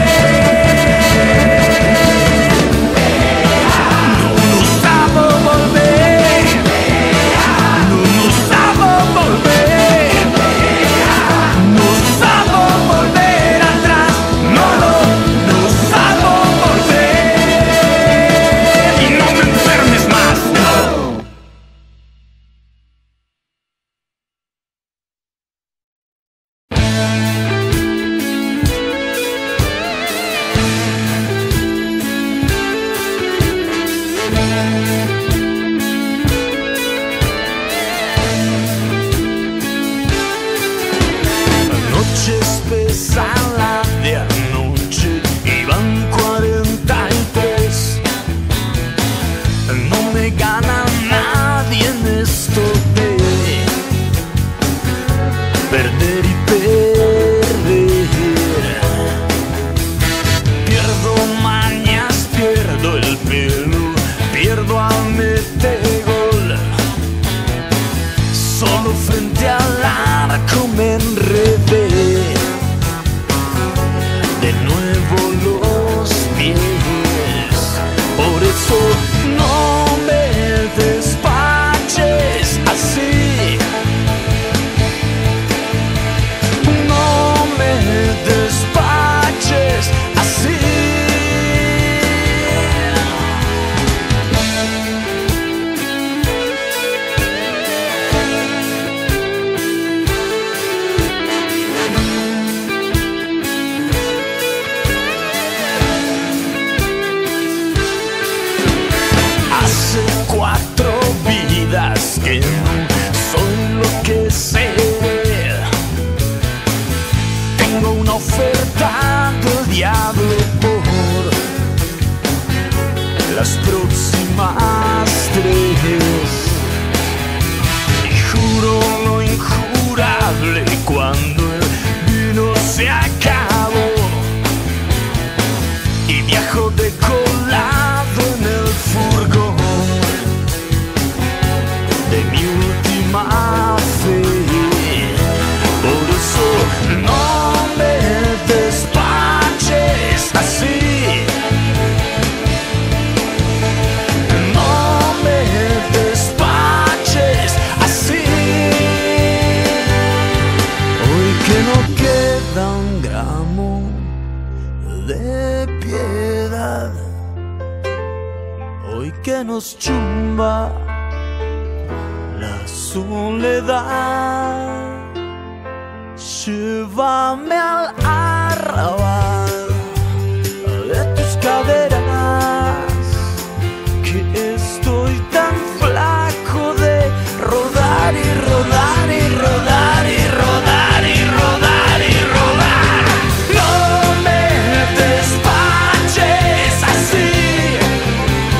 No, no sabo volver. No, no sabo volver. No sabo volver atrás. No, no, no sabo volver. Y no me enfermes más, no. Noches pesadas de anoche, iban 43. No me gana nadie en esto de perder y perder. Pierdo mañas, pierdo el pelo, pierdo al meter gol. Solo frente al arco me enredé. De nuevo los pies. Por eso no me despaches así. No me despaches así. Hace 4 vidas que no soy lo que sé. Tengo una oferta del diablo por las próximas 3. Y juro lo injurable cuando el vino se acabó. Y viajo de colado en el furgón de mi última fe. Por eso no me despaches así. No me despaches así. Hoy que no queda un gramo de piedad, hoy que nos chumba la soledad, llévame al arrabal de tus caderas, que estoy tan flaco de rodar y rodar y rodar y rodar y rodar y rodar. No me despaches así.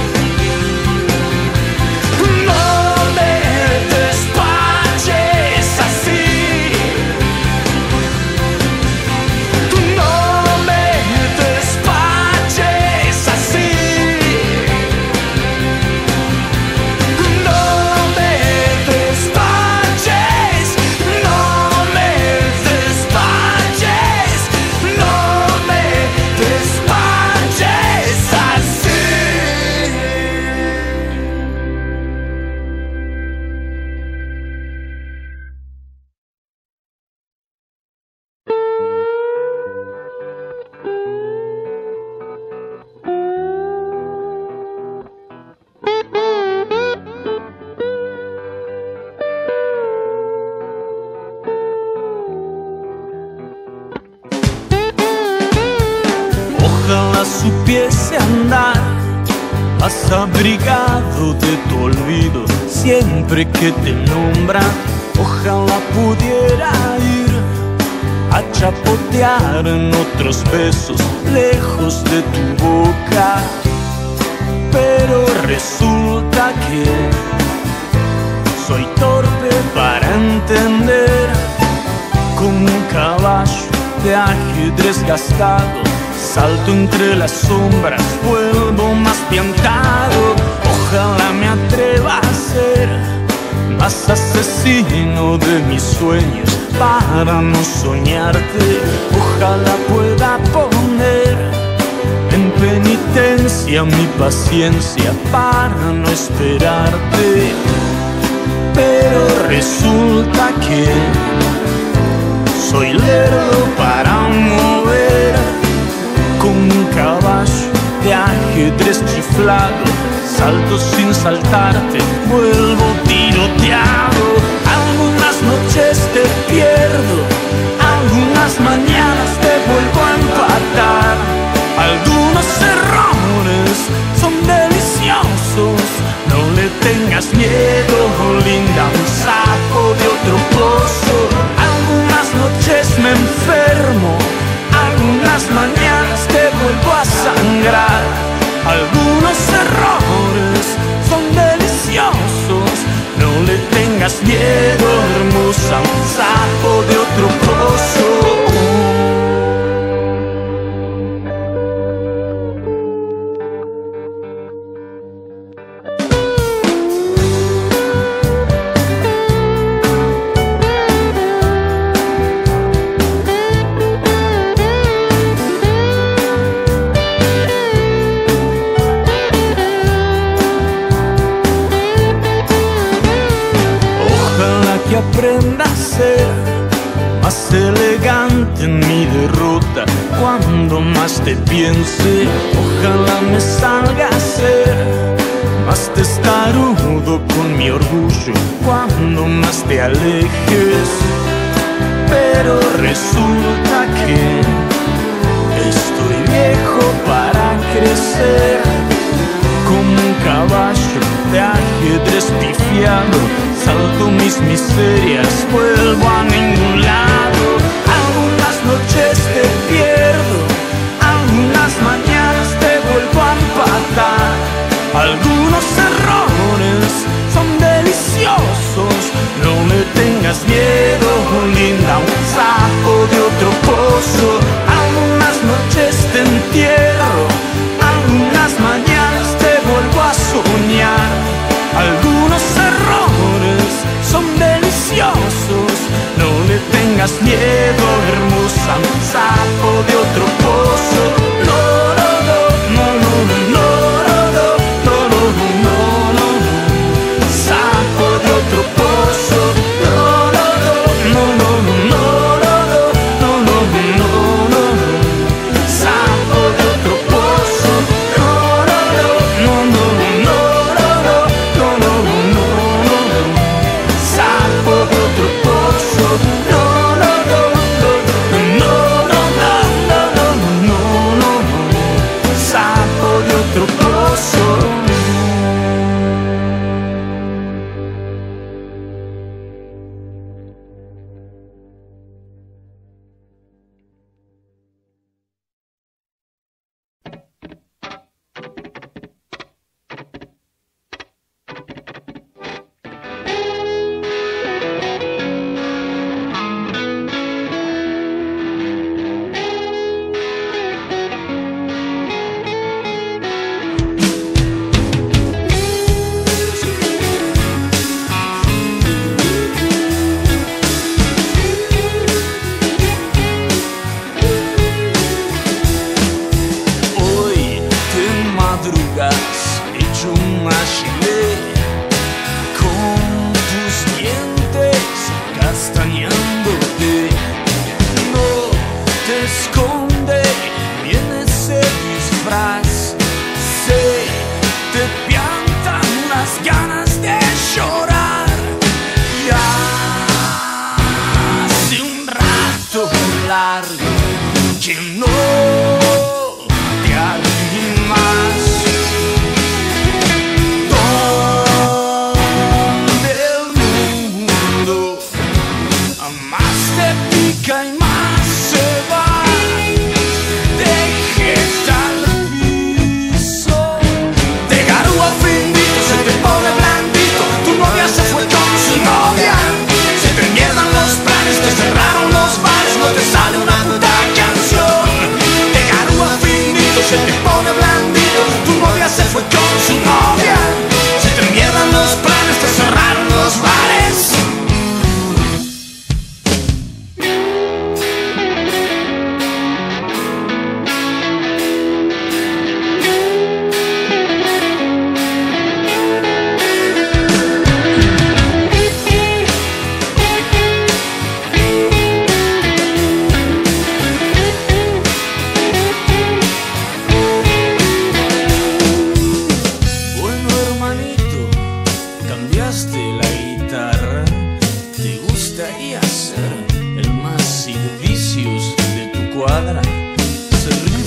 más abrigado de tu olvido. Siempre que te nombran, ojalá pudiera ir a chapotear en otros besos lejos de tu boca. Pero resulta que soy torpe para entender. Como un caballo de ajedrez gastado, salto entre las sombras, vuelvo más piantado. Ojalá me atreva a ser más asesino de mis sueños para no soñarte. Ojalá pueda poner en penitencia mi paciencia para no esperarte. Pero resulta que soy lerdo para mover. Como un caballo de ajedrez chiflado, salto sin saltarte, vuelvo tiroteado. Algunas noches te pierdo, algunas mañanas te vuelvo a empatar. Algunos errores son deliciosos, no le tengas miedo, linda, un sapo de otro pozo. Algunas noches me enfermo, algunas mañanas te vuelvo a sangrar. Algunos errores son deliciosos, no le tengas miedo, hermosa, un sapo de otro pozo. Aprenda a ser más elegante en mi derrota cuando más te piense. Ojalá me salga a ser más testarudo con mi orgullo cuando más te alejes. Pero resulta que estoy viejo para crecer. Como un caballo de ajedrez pifiado, salto mis miserias, vuelvo a ningún lado. Algunas noches te pierdo, algunas mañanas te vuelvo a empatar. Algunos errores son deliciosos, no me tengas miedo, linda, un sapo de otro pozo. Algunas noches te entierro, algunas mañanas te vuelvo a soñar. Algunos errores son deliciosos, no le tengas miedo, hermosa, un sapo de otro pozo. No, no, no, no, no, no, no, no, no, no, no, sapo de otro pozo. No, no, no, no, no, no, no, no, no, no, no, sapo de otro pozo. No, no, no, no, no, no. que no te alguien más.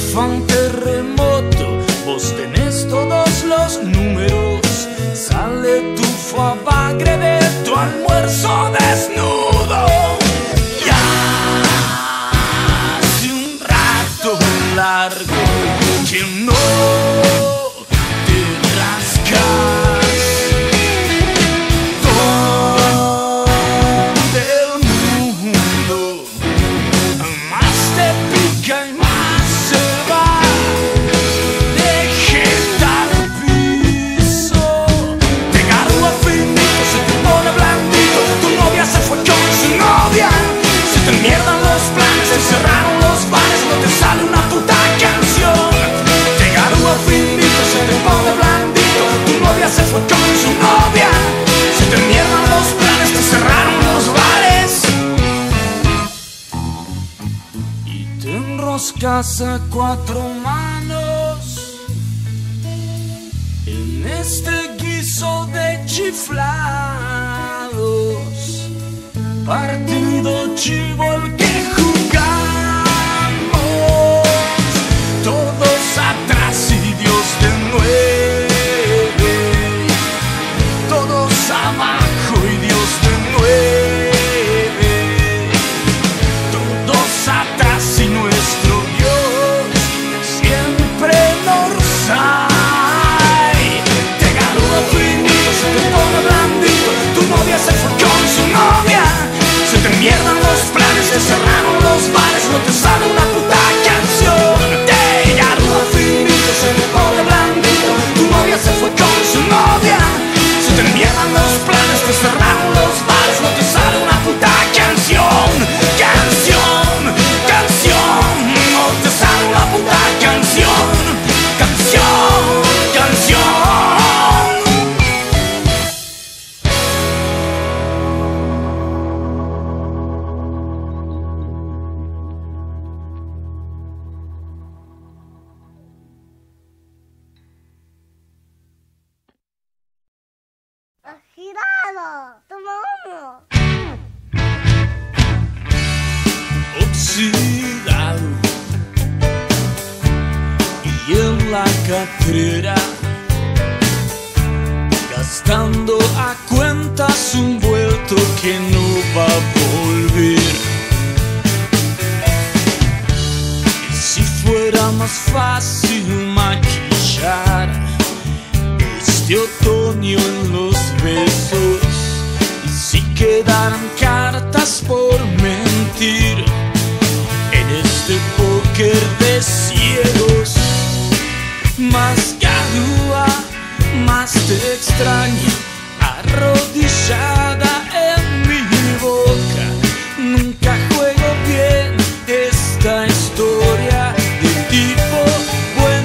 rifa un terremoto, vos tenés todos los números. Sale tu foie bagre de tu almuerzo desnudo. Ya hace un rato largo que no te rascas. Donde el mundo más te pica y más se va. Deja el piso, te garúa finito, se te pone blandito. Tu novia se fue con su novia. Se te mierdan los planes, se cerraron los bares, no te sale una puta canción. Te garúa finito, se te pone blandito. Tu novia se fue con su novia. Se te mierdan los planes, te cerraron los bares. Y te enroscas a cuatro manos en este guiso de chiflados. Partido chivo el que jugamos, todos atrás y Dios de nueve, todos abajo y Dios de nueve, todos atrás y nuestro Dios siempre nos hay. Te garúa finito, se te pone blandito, tu novia se fue con su novia. Se te mierdan los planes, te cerraron los bares, no te sale una puta canción. Te garúa finito, se te pone blandito, tu novia se fue con su novia. Se te mierdan los planes, te cerraron los bares, no te sale una puta canción. Canción, canción, no te sale una puta canción. Canción, canción. Girado, toma uno. Oxidado y en la catrera, gastando a cuentas un vuelto que no va a volver. Y si fuera más fácil maquillar este otoño en los besos, y si quedaran cartas por mentir en este póker de ciegos, más garúa, más te extraño, arrodillada en mi boca. Nunca juego bien esta historia de tipo buen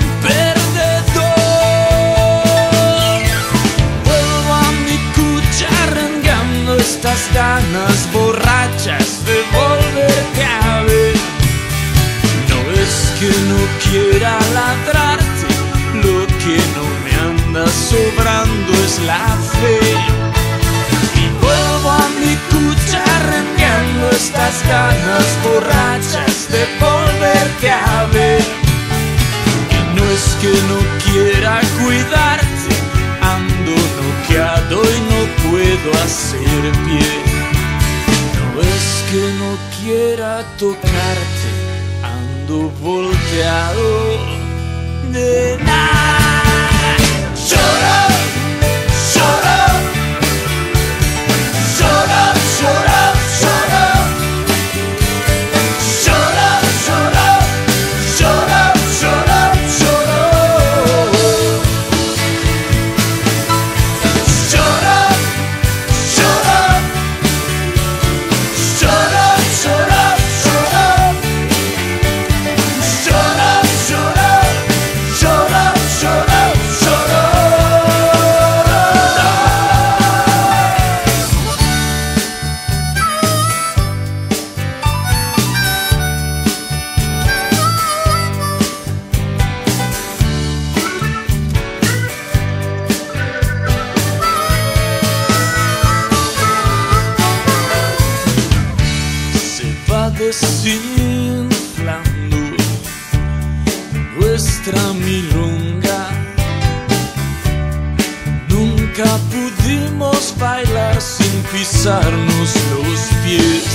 perdedor. Vuelvo a mi cucha arrengando estas ganas borrachas de volverte a ver. No es que no quiera ladrarte, lo que no me anda sobrando es la fe. Y vuelvo a mi cucha arrengando estas ganas borrachas de volverte a ver. Y no es que no quiera cuidarte, ando noqueado y no puedo hacer pie. No es que no quiera tocarte, ando volteado de nada. Llora, llora, llora, llora, llora, llora, llora, llora, llora, llora. Llora, llora, llora, llora, llora. Llora, llora, llora, llora, llora. Se va desinflando Nunca pudimos bailar sin pisarnos los pies.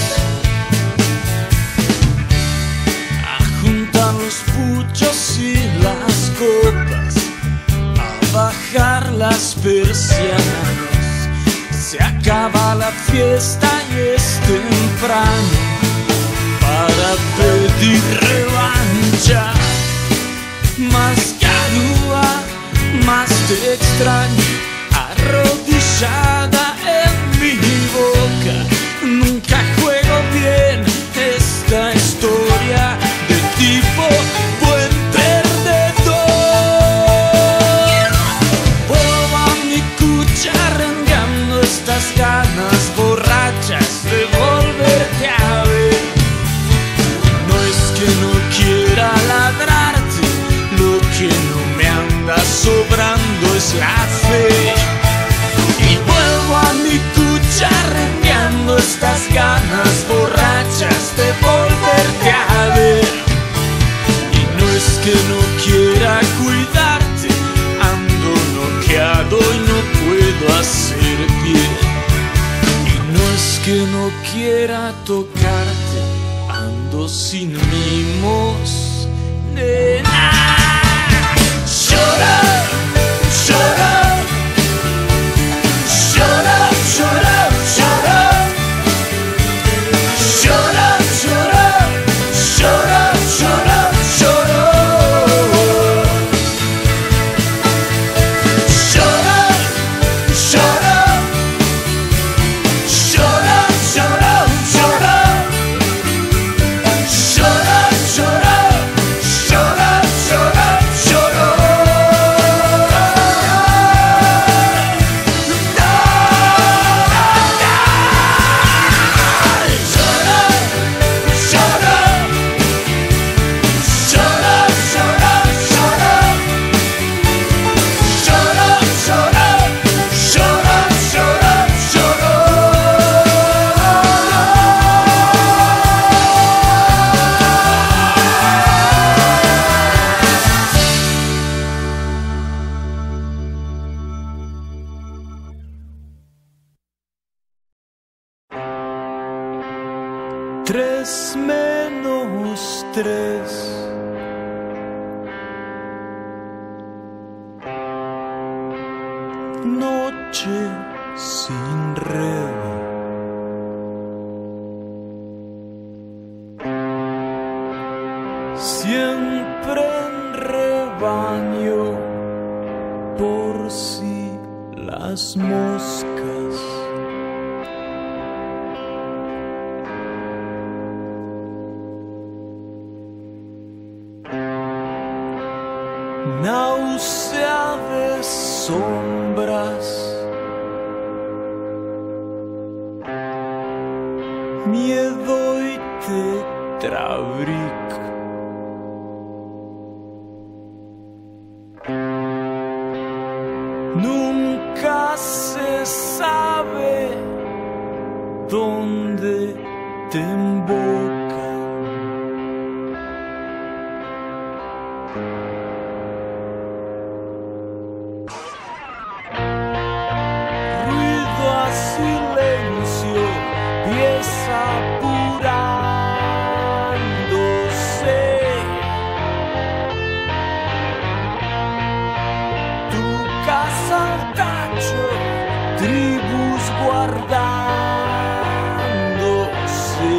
A juntar los puchos y las copas, a bajar las persianas. Se acaba la fiesta y es temprano para pedir revancha. Más Garúa, más te extraño, arrodillada en mi boca. Nunca juego bien esta historia de tipo buen perdedor. Vuelvo a mi cucha arrancando estas ganas borrachas de volverte a ver. No es que no quiera ladrarte, lo que no me anda sobrando es la fe. Y vuelvo a mi cucha rengueando estas ganas borrachas de volverte a ver. Y no es que no quiera cuidarte, ando noqueado y no puedo hacer pie. Y no es que no quiera tocarte, ando sin mimos, nena. Shut up, shut up, shut up, shut up, shut up, shut up, shut up, shut up, shut up, shut up, shut up, shut up, shut up, shut up, shut up, shut up, shut up, shut up, shut up, shut up. Tres menos tres. Noche sin red. Siempre en rebaño, por si las moscas. Náusea de sombras, miedo y tetrabric. Nunca se sabe dónde te embocan. Silencio, pieza apurándose. Tu casa al tacho, tribus guardándose.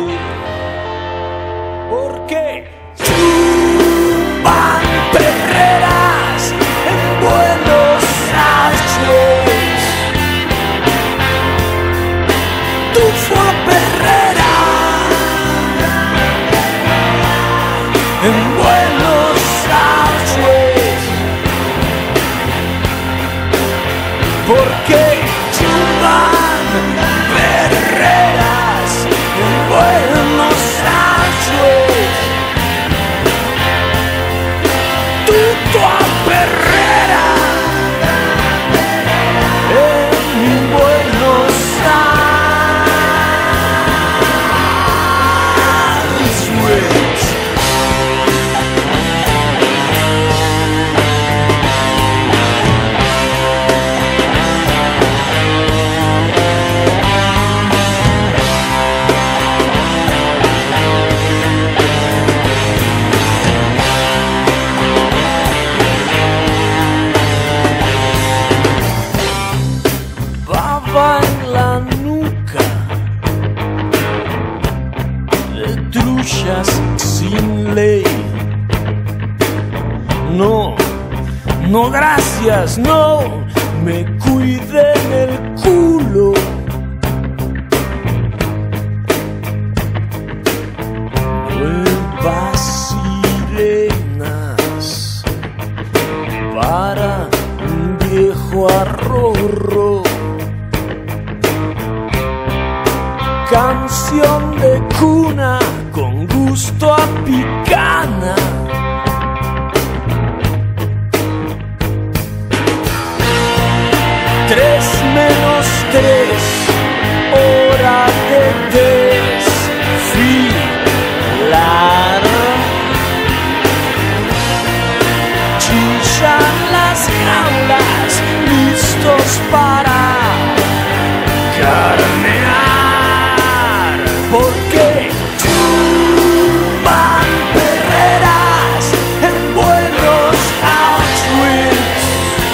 Porque tú van perreras en Buenos Aires. Tu fue perrera en Buenos Aires. Porque chupan perreras en Buenos Aires. Tu perrera en Buenos Aires. va en la nuca de truchas sin ley. No, no gracias, no, me cuiden el culo. Nuevas sirenas para un viejo arrorro. Canción de cuna con gusto a picana. 3 menos 3, hora de desfilar. Chillan las jaulas, listos para carnear. Porque chupan perreras en buenos Auschwitz.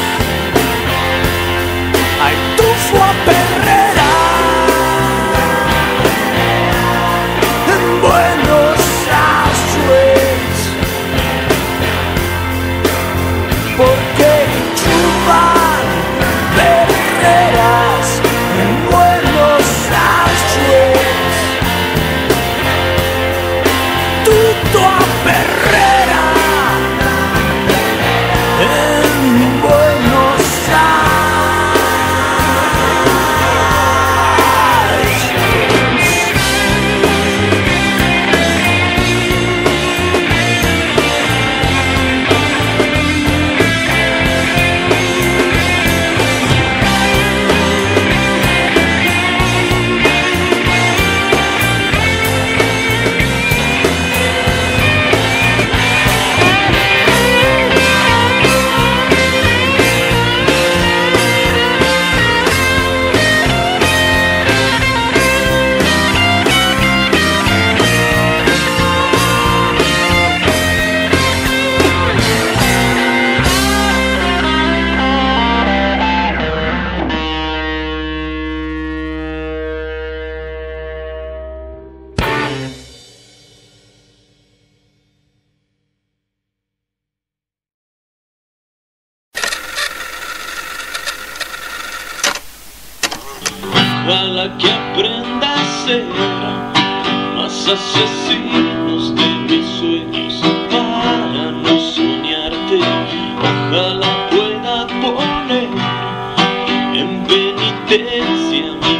Hay tufo a perrera en buenos Auschwitz. Porque chupan perreras en buenos Auschwitz. Tuto a perrera en buenos Ojalá que aprenda a ser más asesinos de mis sueños para no soñarte. Ojalá pueda poner en penitencia mi